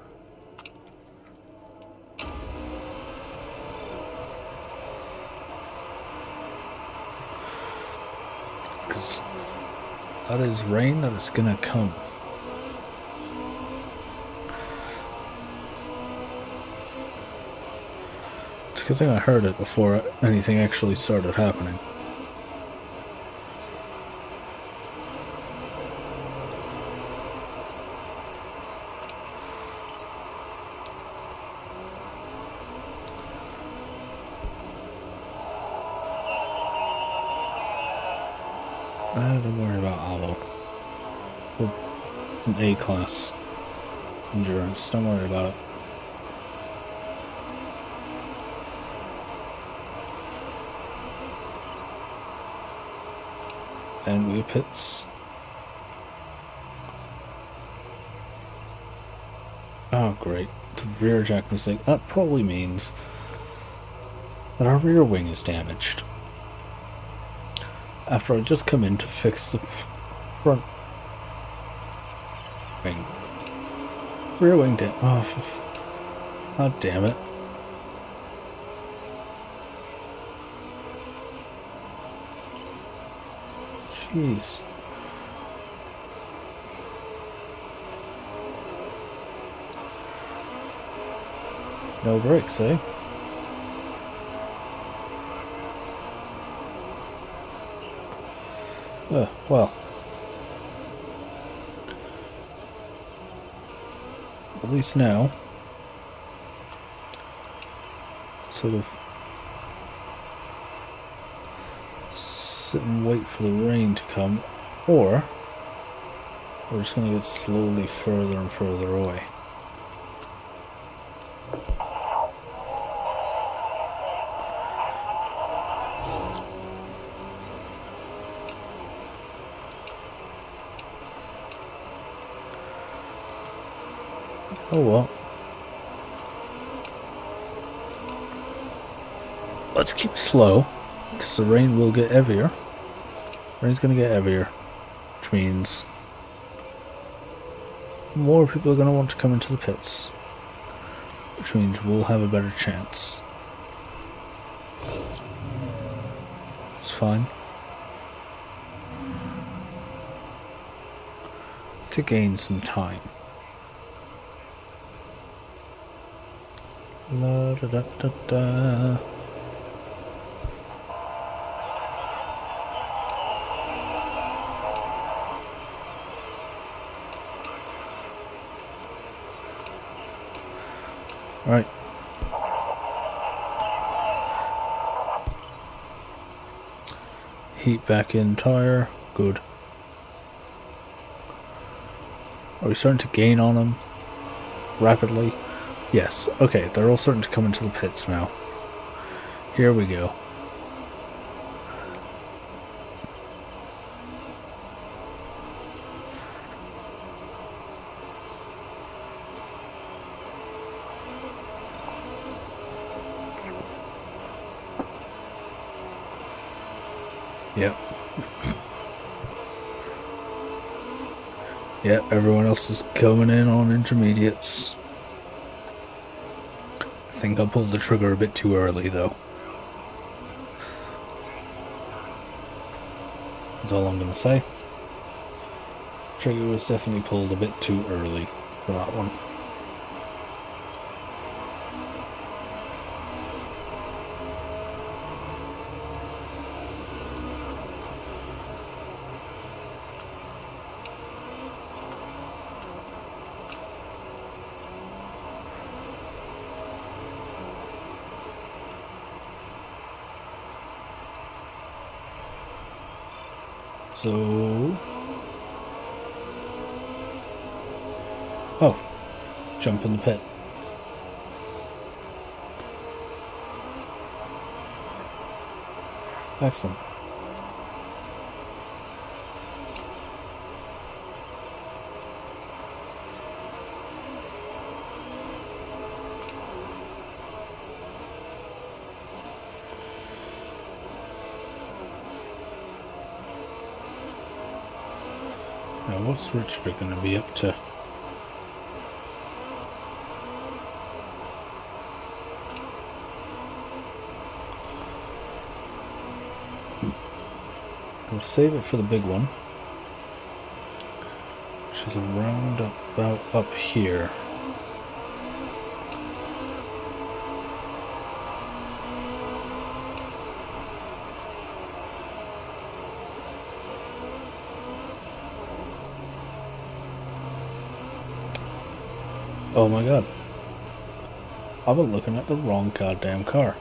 Because that is rain that is gonna come. It's a good thing I heard it before anything actually started happening. Uh, don't worry about ammo. It's an A-class endurance. Don't worry about it. And we have pits. Oh, great. The rear jack mistake. That probably means that our rear wing is damaged. After I just come in to fix the front wing. Rear wing dam- oh, f God damn it. Jeez. No brakes, eh? Uh, well. At least now, sort of sit and wait for the rain to come, or we're just going to get slowly further and further away. Oh well. Let's keep slow, because the rain will get heavier. Rain's gonna get heavier, which means more people are gonna want to come into the pits, which means we'll have a better chance. It's fine. To gain some time. La da da da da. Right. Heat back in tire. Good. Are we starting to gain on them rapidly? Yes, okay, they're all starting to come into the pits now. Here we go. Yep. Yep, everyone else is coming in on intermediates. I think I pulled the trigger a bit too early, though. That's all I'm gonna say. Trigger was definitely pulled a bit too early for that one. So... Oh. Jump in the pit. Excellent. Now, what's Richard going to be up to? We'll save it for the big one, which is around about up here. Oh my god. I've been looking at the wrong goddamn car.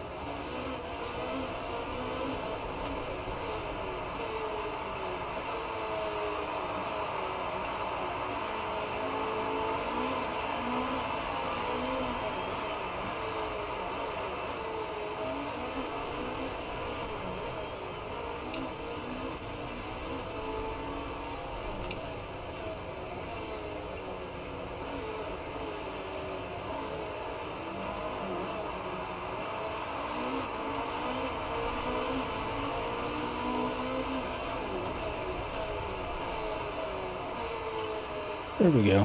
There we go.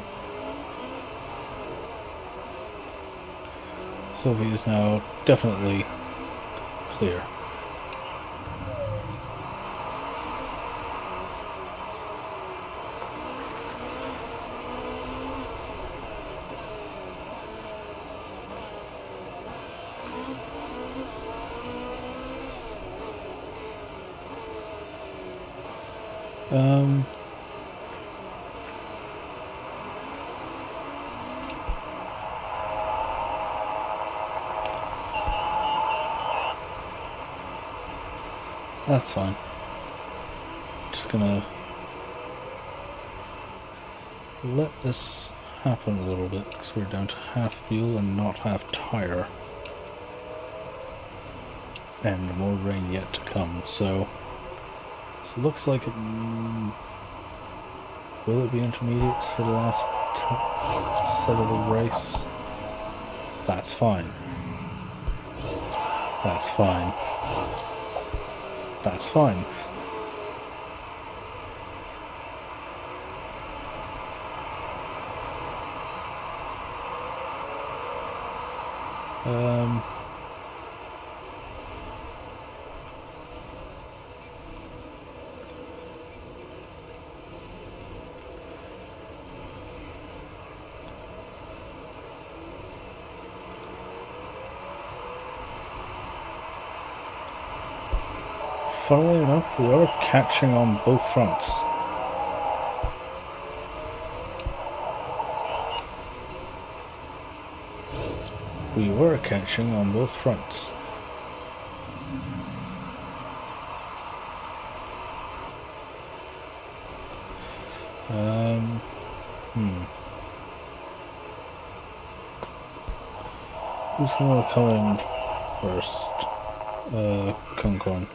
Sylvie is now definitely clear. Um... That's fine. Just gonna let this happen a little bit because we're down to half fuel and not half tire. And more rain yet to come, so, so it looks like it... Mm, will it be intermediates for the last t set of the race? That's fine. That's fine. That's fine. Um... Funnily enough, we are catching on both fronts. We were catching on both fronts. Um, hmm. Who's gonna come in first? Uh, Concorn.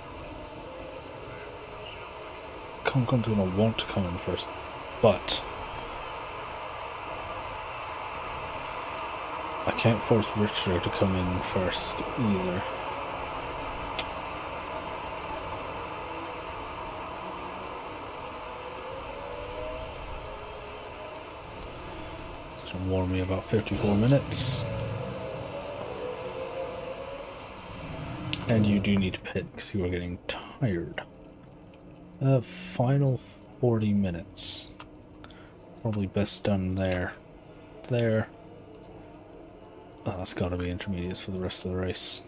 Concorn's gonna want to come in first, but I can't force Richard to come in first either. It's gonna warm me about fifty-four minutes. And you do need to pit because you are getting tired. Uh, final forty minutes. Probably best done there. There. Oh, that's gotta be intermediates for the rest of the race.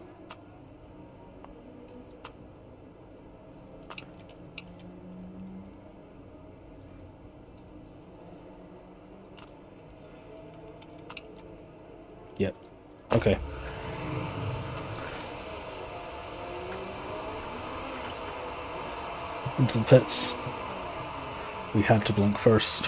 Yep. Okay. Into the pits. We had to blink first.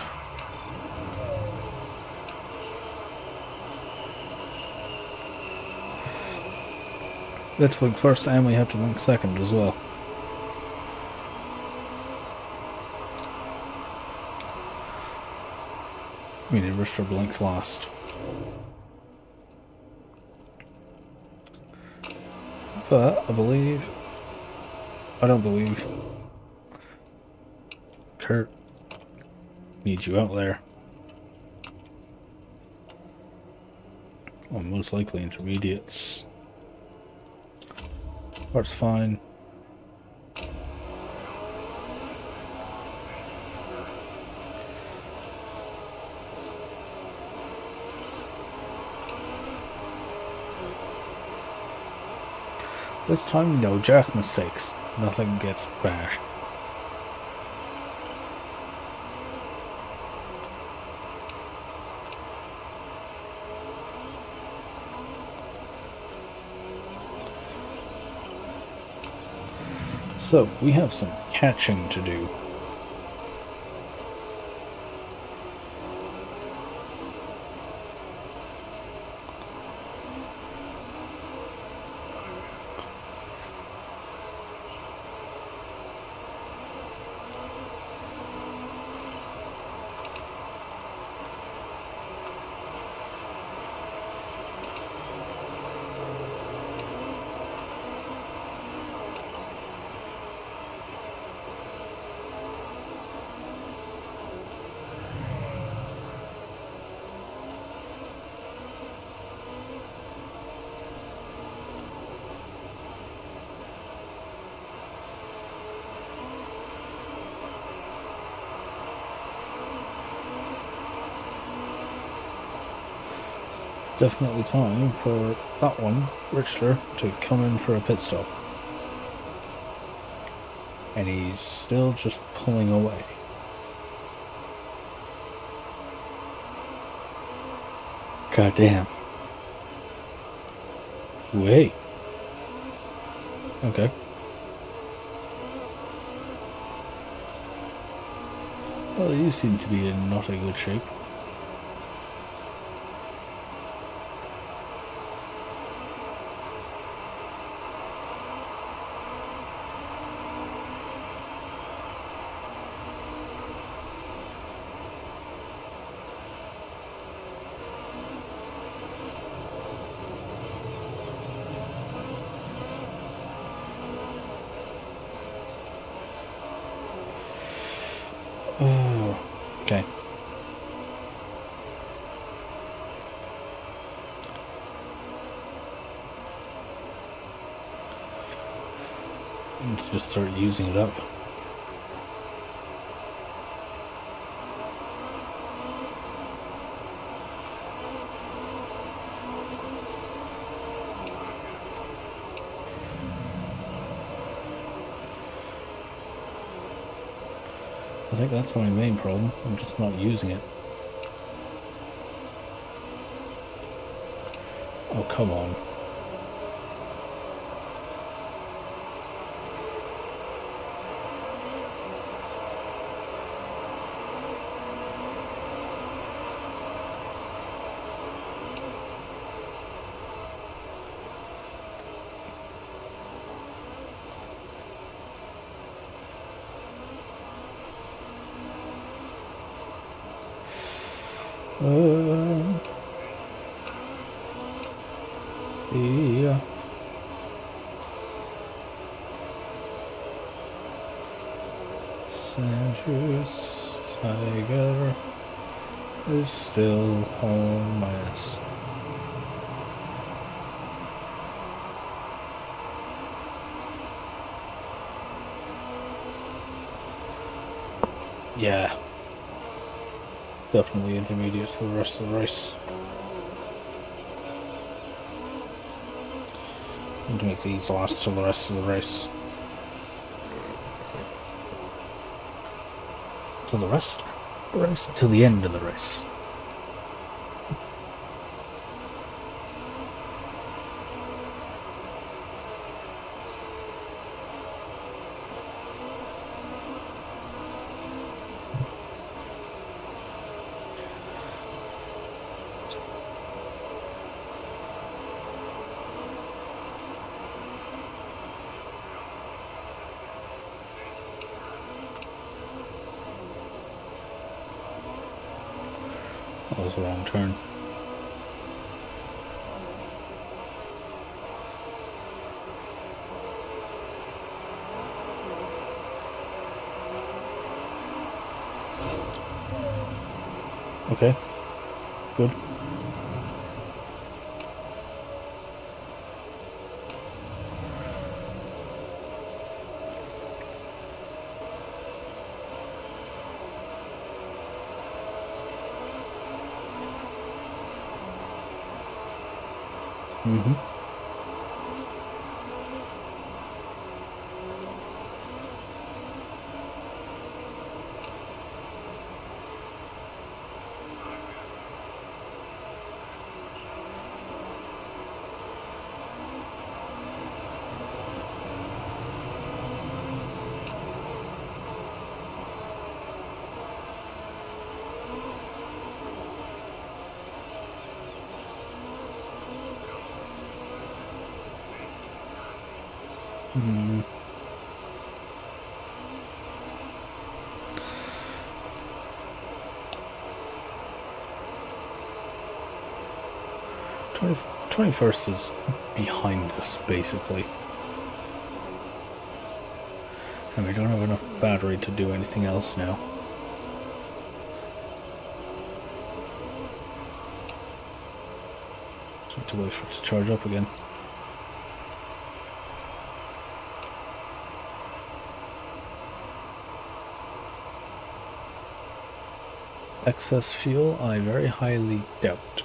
We had to blink first and we had to blink second as well. I mean, it rushed our blinks last. But I believe... I don't believe... Kurt needs you out there. Or most likely intermediates. That's fine. This time, no jack mistakes. Nothing gets bashed. So, we have some catching to do. Definitely time for that one, Richter, to come in for a pit stop. And he's still just pulling away. God damn. Wait. Okay. Well, you seem to be in not a good shape. Oh, okay. And just start using it up. I think that's my main problem. I'm just not using it. Oh, come on. Uh, yeah. Sanchez Tiger is still on my ass. Yeah. Definitely intermediate for the rest of the race. I'm gonna make these last till the rest of the race. Till the rest? The rest till the end of the race. That was the wrong turn. Okay, good. Mm-hmm. Mm. twenty, twenty-first is behind us, basically. And we don't have enough battery to do anything else now. So I have to wait for it to charge up again. Excess fuel? I very highly doubt.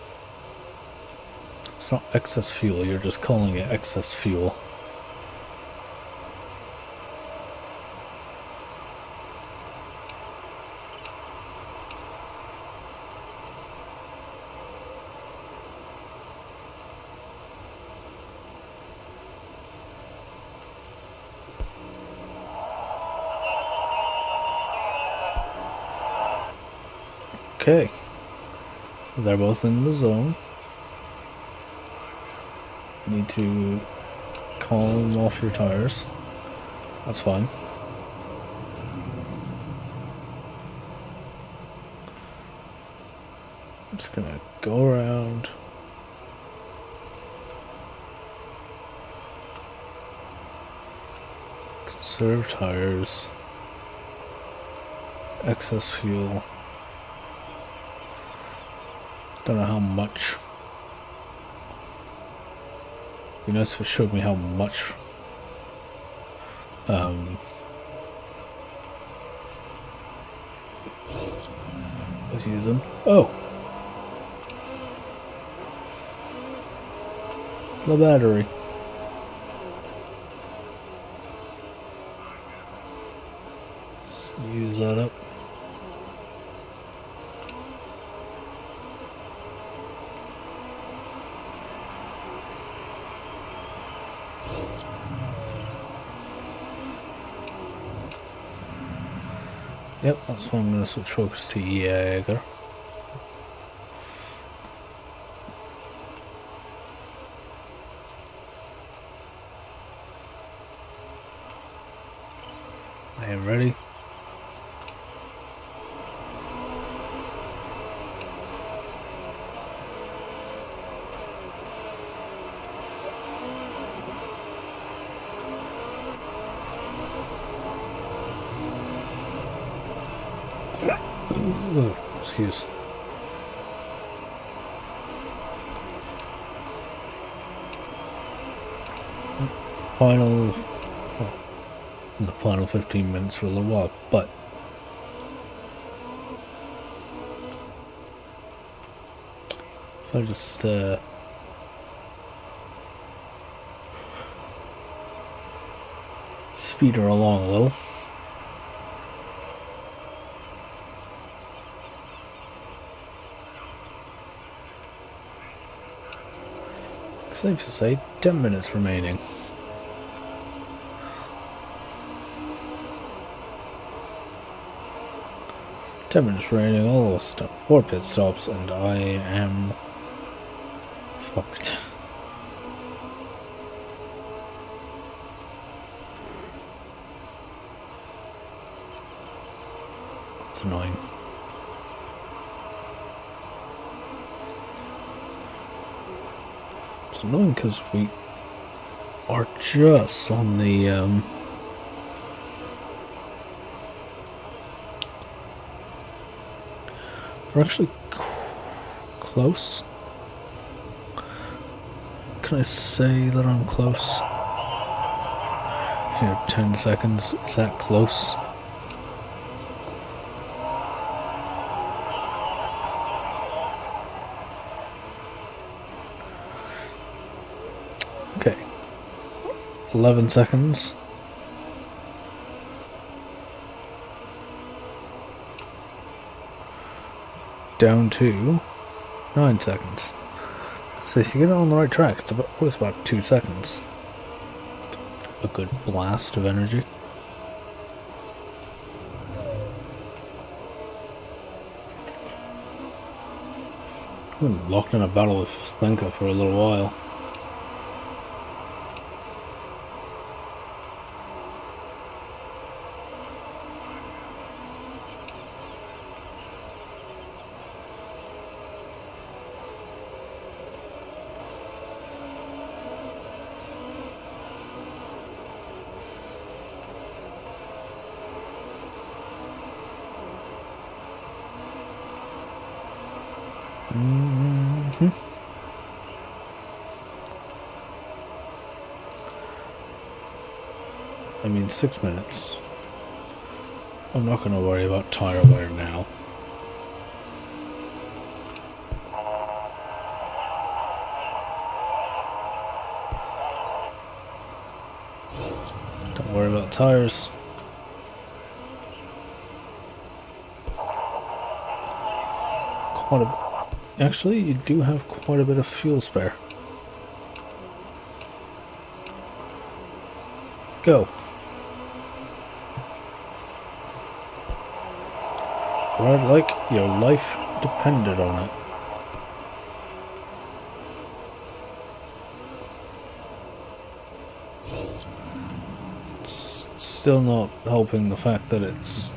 It's not excess fuel, you're just calling it excess fuel. Okay, they're both in the zone. Need to calm off your tires. That's fine. I'm just gonna go around. Conserve tires. Excess fuel. Don't know how much. You know, it showed me how much um was using. Oh, the battery. Let's use that up. Yep, that's why I'm going to switch focus to Jaeger. I am ready. Oh, excuse. Final, well, the final fifteen minutes for the walk, but if I just uh, speed her along a little. Safe to say, ten minutes remaining. ten minutes remaining, all stop, four pit stops, and I am fucked. It's annoying. just annoying because we are just on the um we're actually close. Can I say that I'm close? Here, ten seconds. Is that close? Okay. eleven seconds. Down to nine seconds. So if you get it on the right track, it's about, oh, it's about two seconds. A good blast of energy. I've been locked in a battle with Slenka for a little while. Mm-hmm. I mean, six minutes. I'm not going to worry about tire wear now. Don't worry about tires. Quite a Actually, you do have quite a bit of fuel spare. Go. Ride like your life depended on it. It's still not helping the fact that it's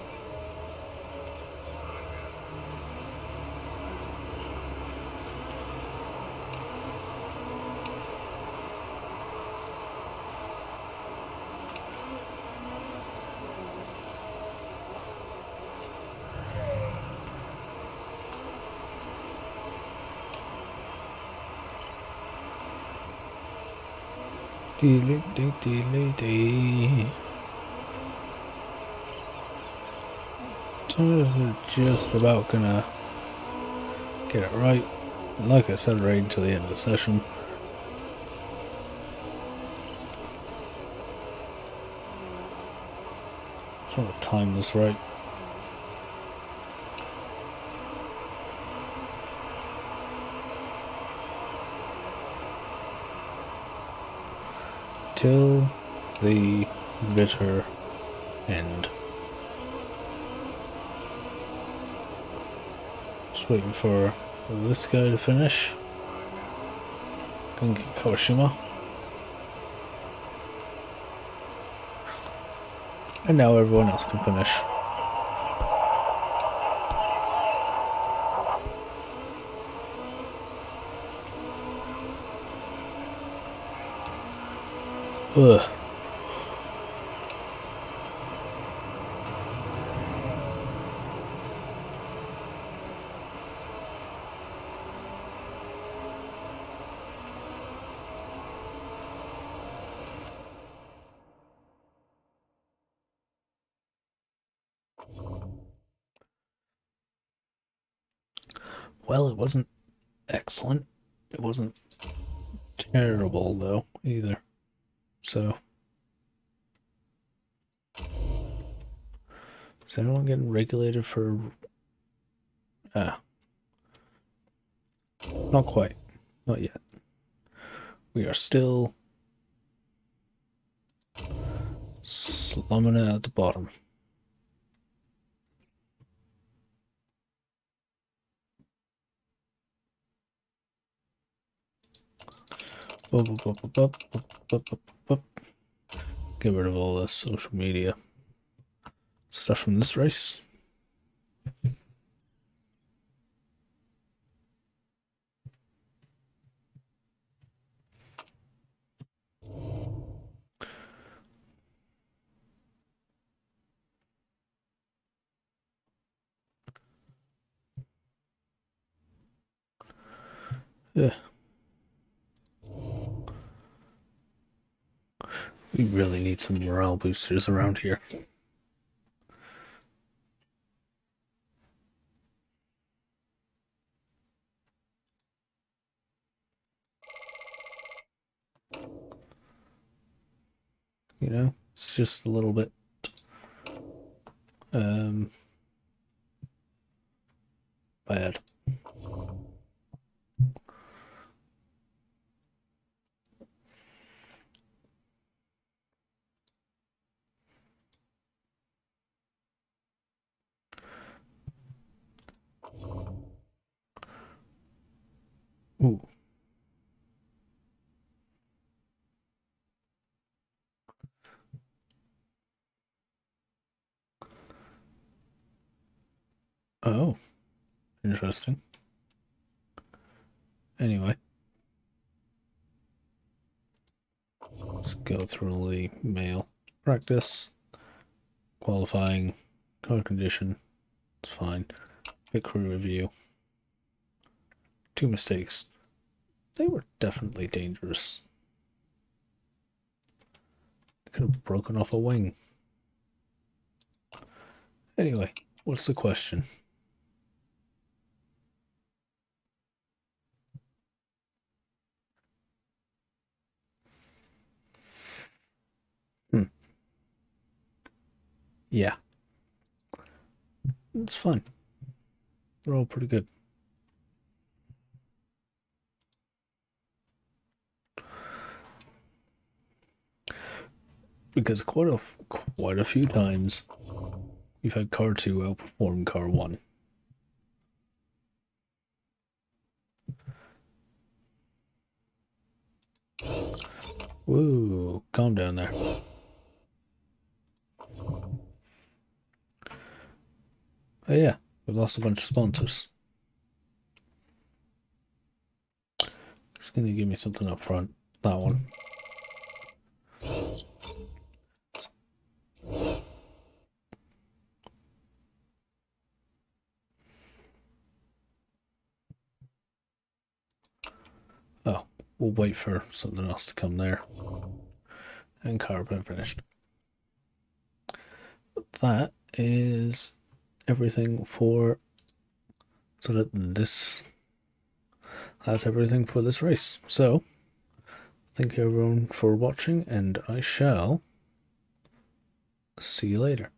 Deely dee deely dee. Tires are just about gonna get it right. Like I said, right until the end of the session. Just want to time this right. Till the bitter end. Just waiting for this guy to finish. Gonna get Kawashima. And now everyone else can finish. Ugh. Well, it wasn't excellent. It wasn't terrible, though, either. So, is anyone getting regulated for... Ah. Not quite. Not yet. We are still slumming it at the bottom. Get rid of all this social media stuff from this race. Yeah. We really need some morale boosters around here. You know, it's just a little bit um bad. Ooh. Oh, interesting. Anyway, let's go through the mail. Practice, qualifying, car condition, it's fine. Pit crew review. Two mistakes. They were definitely dangerous. They could have broken off a wing. Anyway, what's the question? Hmm. Yeah. It's fun. They're all pretty good. Because quite a quite a few times we've had car two outperform car one. Whoa, calm down there. Oh yeah, we lost a bunch of sponsors. It's gonna give me something up front. That one. Oh, we'll wait for something else to come there. And carbon finished. But that is everything for so that this that's everything for this race. So thank you everyone for watching, and I shall see you later.